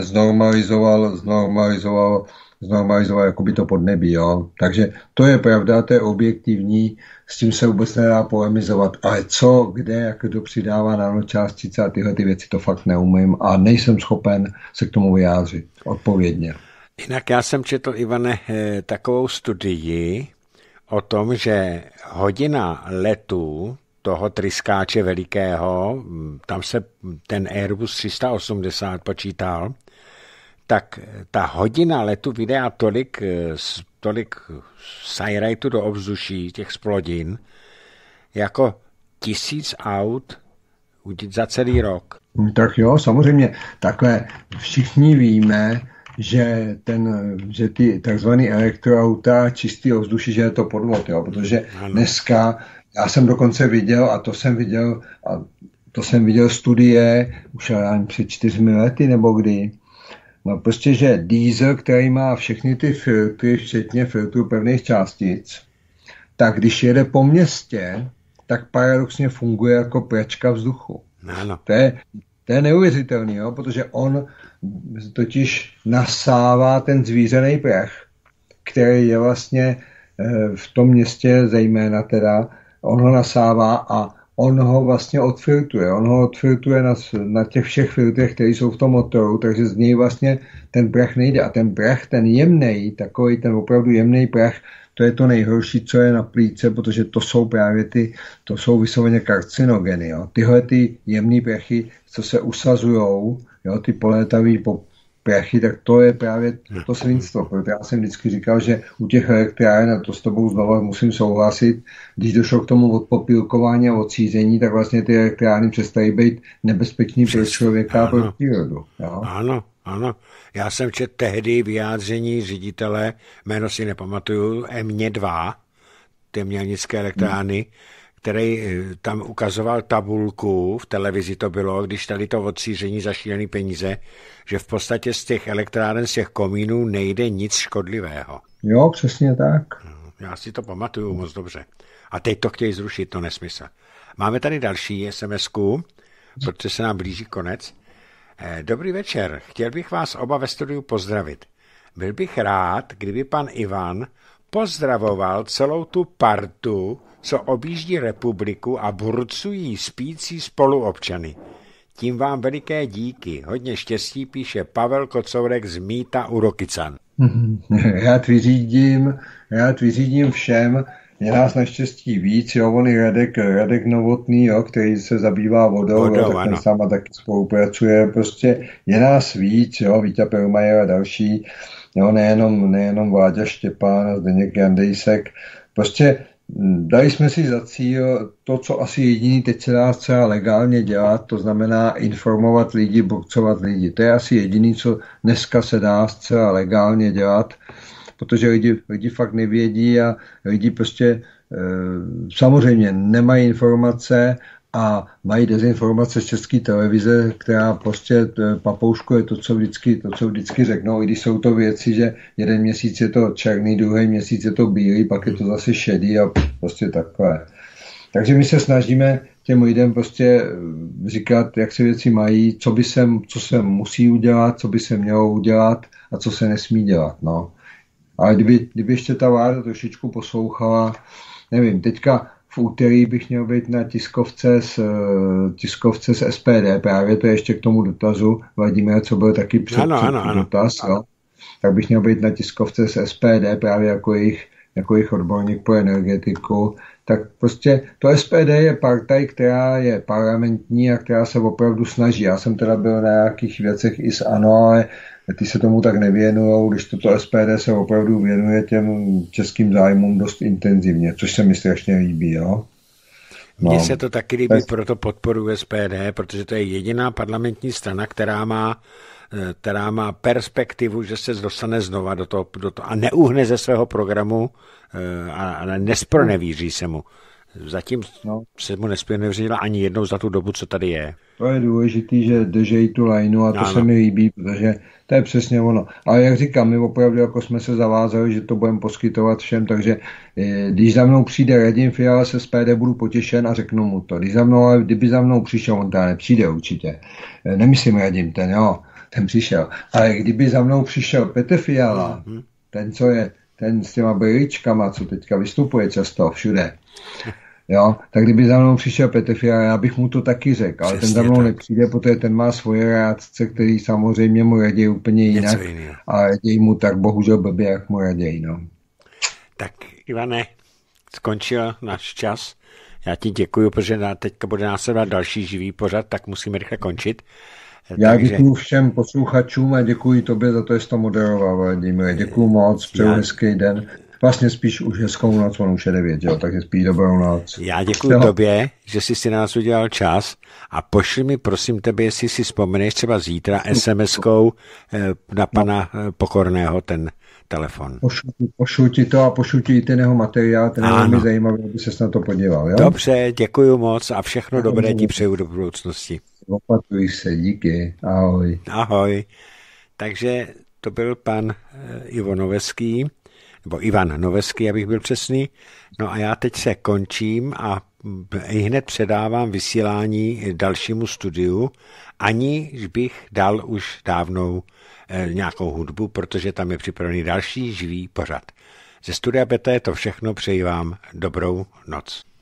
znormalizoval jako by to podnebí, jo. Takže to je pravda, to je objektivní, s tím se vůbec nedá polemizovat, ale co, kde, jak to přidává nanočástice a tyhle ty věci, to fakt neumím a nejsem schopen se k tomu vyjádřit odpovědně. Jinak já jsem četl, Ivane, takovou studii o tom, že hodina letu toho tryskáče velikého, tam se ten Airbus 380 počítal, tak ta hodina letu vydá tolik sajrajtu do ovzduší, těch splodin, jako 1000 aut za celý rok. Tak jo, samozřejmě. Takhle všichni víme, že ty takzvaný elektroauta, čistý ovzduší, že je to podvod, jo, protože dneska, já jsem dokonce viděl, a to jsem viděl studie už před 4 lety nebo kdy, no prostě, že diesel, který má všechny ty filtry, včetně filtrů pevných částic, tak když jede po městě, tak paradoxně funguje jako pračka vzduchu. Ano. To je neuvěřitelný, jo? Protože on totiž nasává ten zvířený prach, který je vlastně v tom městě zejména teda, on ho nasává a on ho vlastně odfiltruje. On ho odfiltruje na těch všech filtrech, které jsou v tom motoru, takže z něj vlastně ten prach nejde. A ten prach, ten jemnej, takový ten opravdu jemný prach, to je to nejhorší, co je na plíce, protože to jsou právě to jsou vysloveně karcinogeny. Jo. Tyhle ty jemný prachy, co se usazujou, jo, ty polétavý prachy, tak to je právě to svinstvo. Protože já jsem vždycky říkal, že u těch elektráren, a to s tobou znovu musím souhlasit, když došlo k tomu odpopílkování a odcízení, tak vlastně ty elektrárny přestají být nebezpečný pro člověka a pro přírodu. Jo. Ano. Já jsem četl tehdy vyjádření ředitele, jméno si nepamatuju, M2, té mělnické elektrárny, který tam ukazoval tabulku, v televizi to bylo, když tady to odcíření za šílený peníze, že v podstatě z těch elektráren, z těch komínů nejde nic škodlivého. Jo, přesně tak. Já si to pamatuju moc dobře. A teď to chtějí zrušit, to nesmysl. Máme tady další SMS-ku, protože se nám blíží konec. Dobrý večer, chtěl bych vás oba ve studiu pozdravit. Byl bych rád, kdyby pan Ivan pozdravoval celou tu partu, co objíždí republiku a burcují spící spoluobčany. Tím vám veliké díky. Hodně štěstí, píše Pavel Kocourek z Míta u Rokycan. Rád vyřídím všem. Je nás naštěstí víc, jo, on je Radek Novotný, jo, který se zabývá vodou tak ten sama taky spolupracuje, prostě je nás víc, jo, Víťa Perlmajer a další, jo, nejenom Vláďa Štěpán a Zdeněk Jandejsek, prostě Dali jsme si za cíl to, co asi jediný teď se dá zcela legálně dělat, to znamená informovat lidi, burcovat lidi. To je asi jediný, co dneska se dá zcela legálně dělat, protože lidi fakt nevědí a lidi prostě samozřejmě nemají informace a mají dezinformace z České televize, která prostě papouškuje to, co vždycky řeknou, i když jsou to věci, že jeden měsíc je to černý, druhý měsíc je to bílý, pak je to zase šedý a prostě takové. Takže my se snažíme těm lidem prostě říkat, jak se věci mají, co se musí udělat, co by se mělo udělat a co se nesmí dělat. No. Ale kdyby ještě ta vláda trošičku poslouchala, nevím, teďka v úterý bych měl být na tiskovce z SPD, právě to je ještě k tomu dotazu, Vladimír, co byl taky před dotaz, jo? Tak bych měl být na tiskovce z SPD právě jako jejich odborník pro energetiku, tak prostě to SPD je partaj, která je parlamentní a která se opravdu snaží. Já jsem teda byl na nějakých věcech i s ANO, ale ty se tomu tak nevěnujou, když toto SPD se opravdu věnuje těm českým zájmům dost intenzivně, což se mi strašně líbí, jo. No. Mně se to taky líbí, proto podporuji SPD, protože to je jediná parlamentní strana, která má perspektivu, že se dostane znova do toho a neuhne ze svého programu a nespronevíří se mu. Zatím se mu nespronevířila ani jednou za tu dobu, co tady je. To je důležitý, že drží tu lajnu a to se mi líbí, protože to je přesně ono. Ale jak říkám, my opravdu jako jsme se zavázali, že to budeme poskytovat všem, takže když za mnou přijde Radim Fiala se SPD, budu potěšen a řeknu mu to. Kdyby za mnou přišel, on tady nepřijde určitě. Nemyslím Radim, ten přišel. Ale kdyby za mnou přišel Petr Fiala, ten s těma brýličkama, co teďka vystupuje často všude, jo, tak kdyby za mnou přišel Petr Fiala, já bych mu to taky řekl, ale ten za mnou nepřijde, protože ten má svoje rádce, který samozřejmě mu raději úplně jinak a raději mu tak bohužel blbě, jak mu raději, no. Tak Ivane, skončil náš čas. Já ti děkuji, protože teďka bude následovat další živý pořad, tak musíme rychle končit. Já děkuji všem posluchačům a děkuji tobě za to, že jsi to moderoval, Vladimír. Děkuji moc, přeju hezký den. Vlastně spíš už hezkou noc, on už je 9, jo, takže spíš dobrou noc. Já děkuji tobě, že jsi si na nás udělal čas a pošli mi, prosím tebe, jestli si vzpomeneš třeba zítra SMS-kou na pana Pokorného ten telefon. Pošlu ti to a pošlu ti i ten jeho materiál, ten je velmi zajímavý, aby ses na to podíval. Jo? Dobře, děkuji moc a všechno dobré ti přeju do budoucnosti. Opatuj se, díky, ahoj. Ahoj. Takže to byl pan Ivo Noveský, nebo Ivan Noveský, abych byl přesný. No a já teď se končím a hned předávám vysílání dalšímu studiu, aniž bych dal už dávnou nějakou hudbu, protože tam je připravený další živý pořad. Ze studia Beta je to všechno, přeji vám dobrou noc.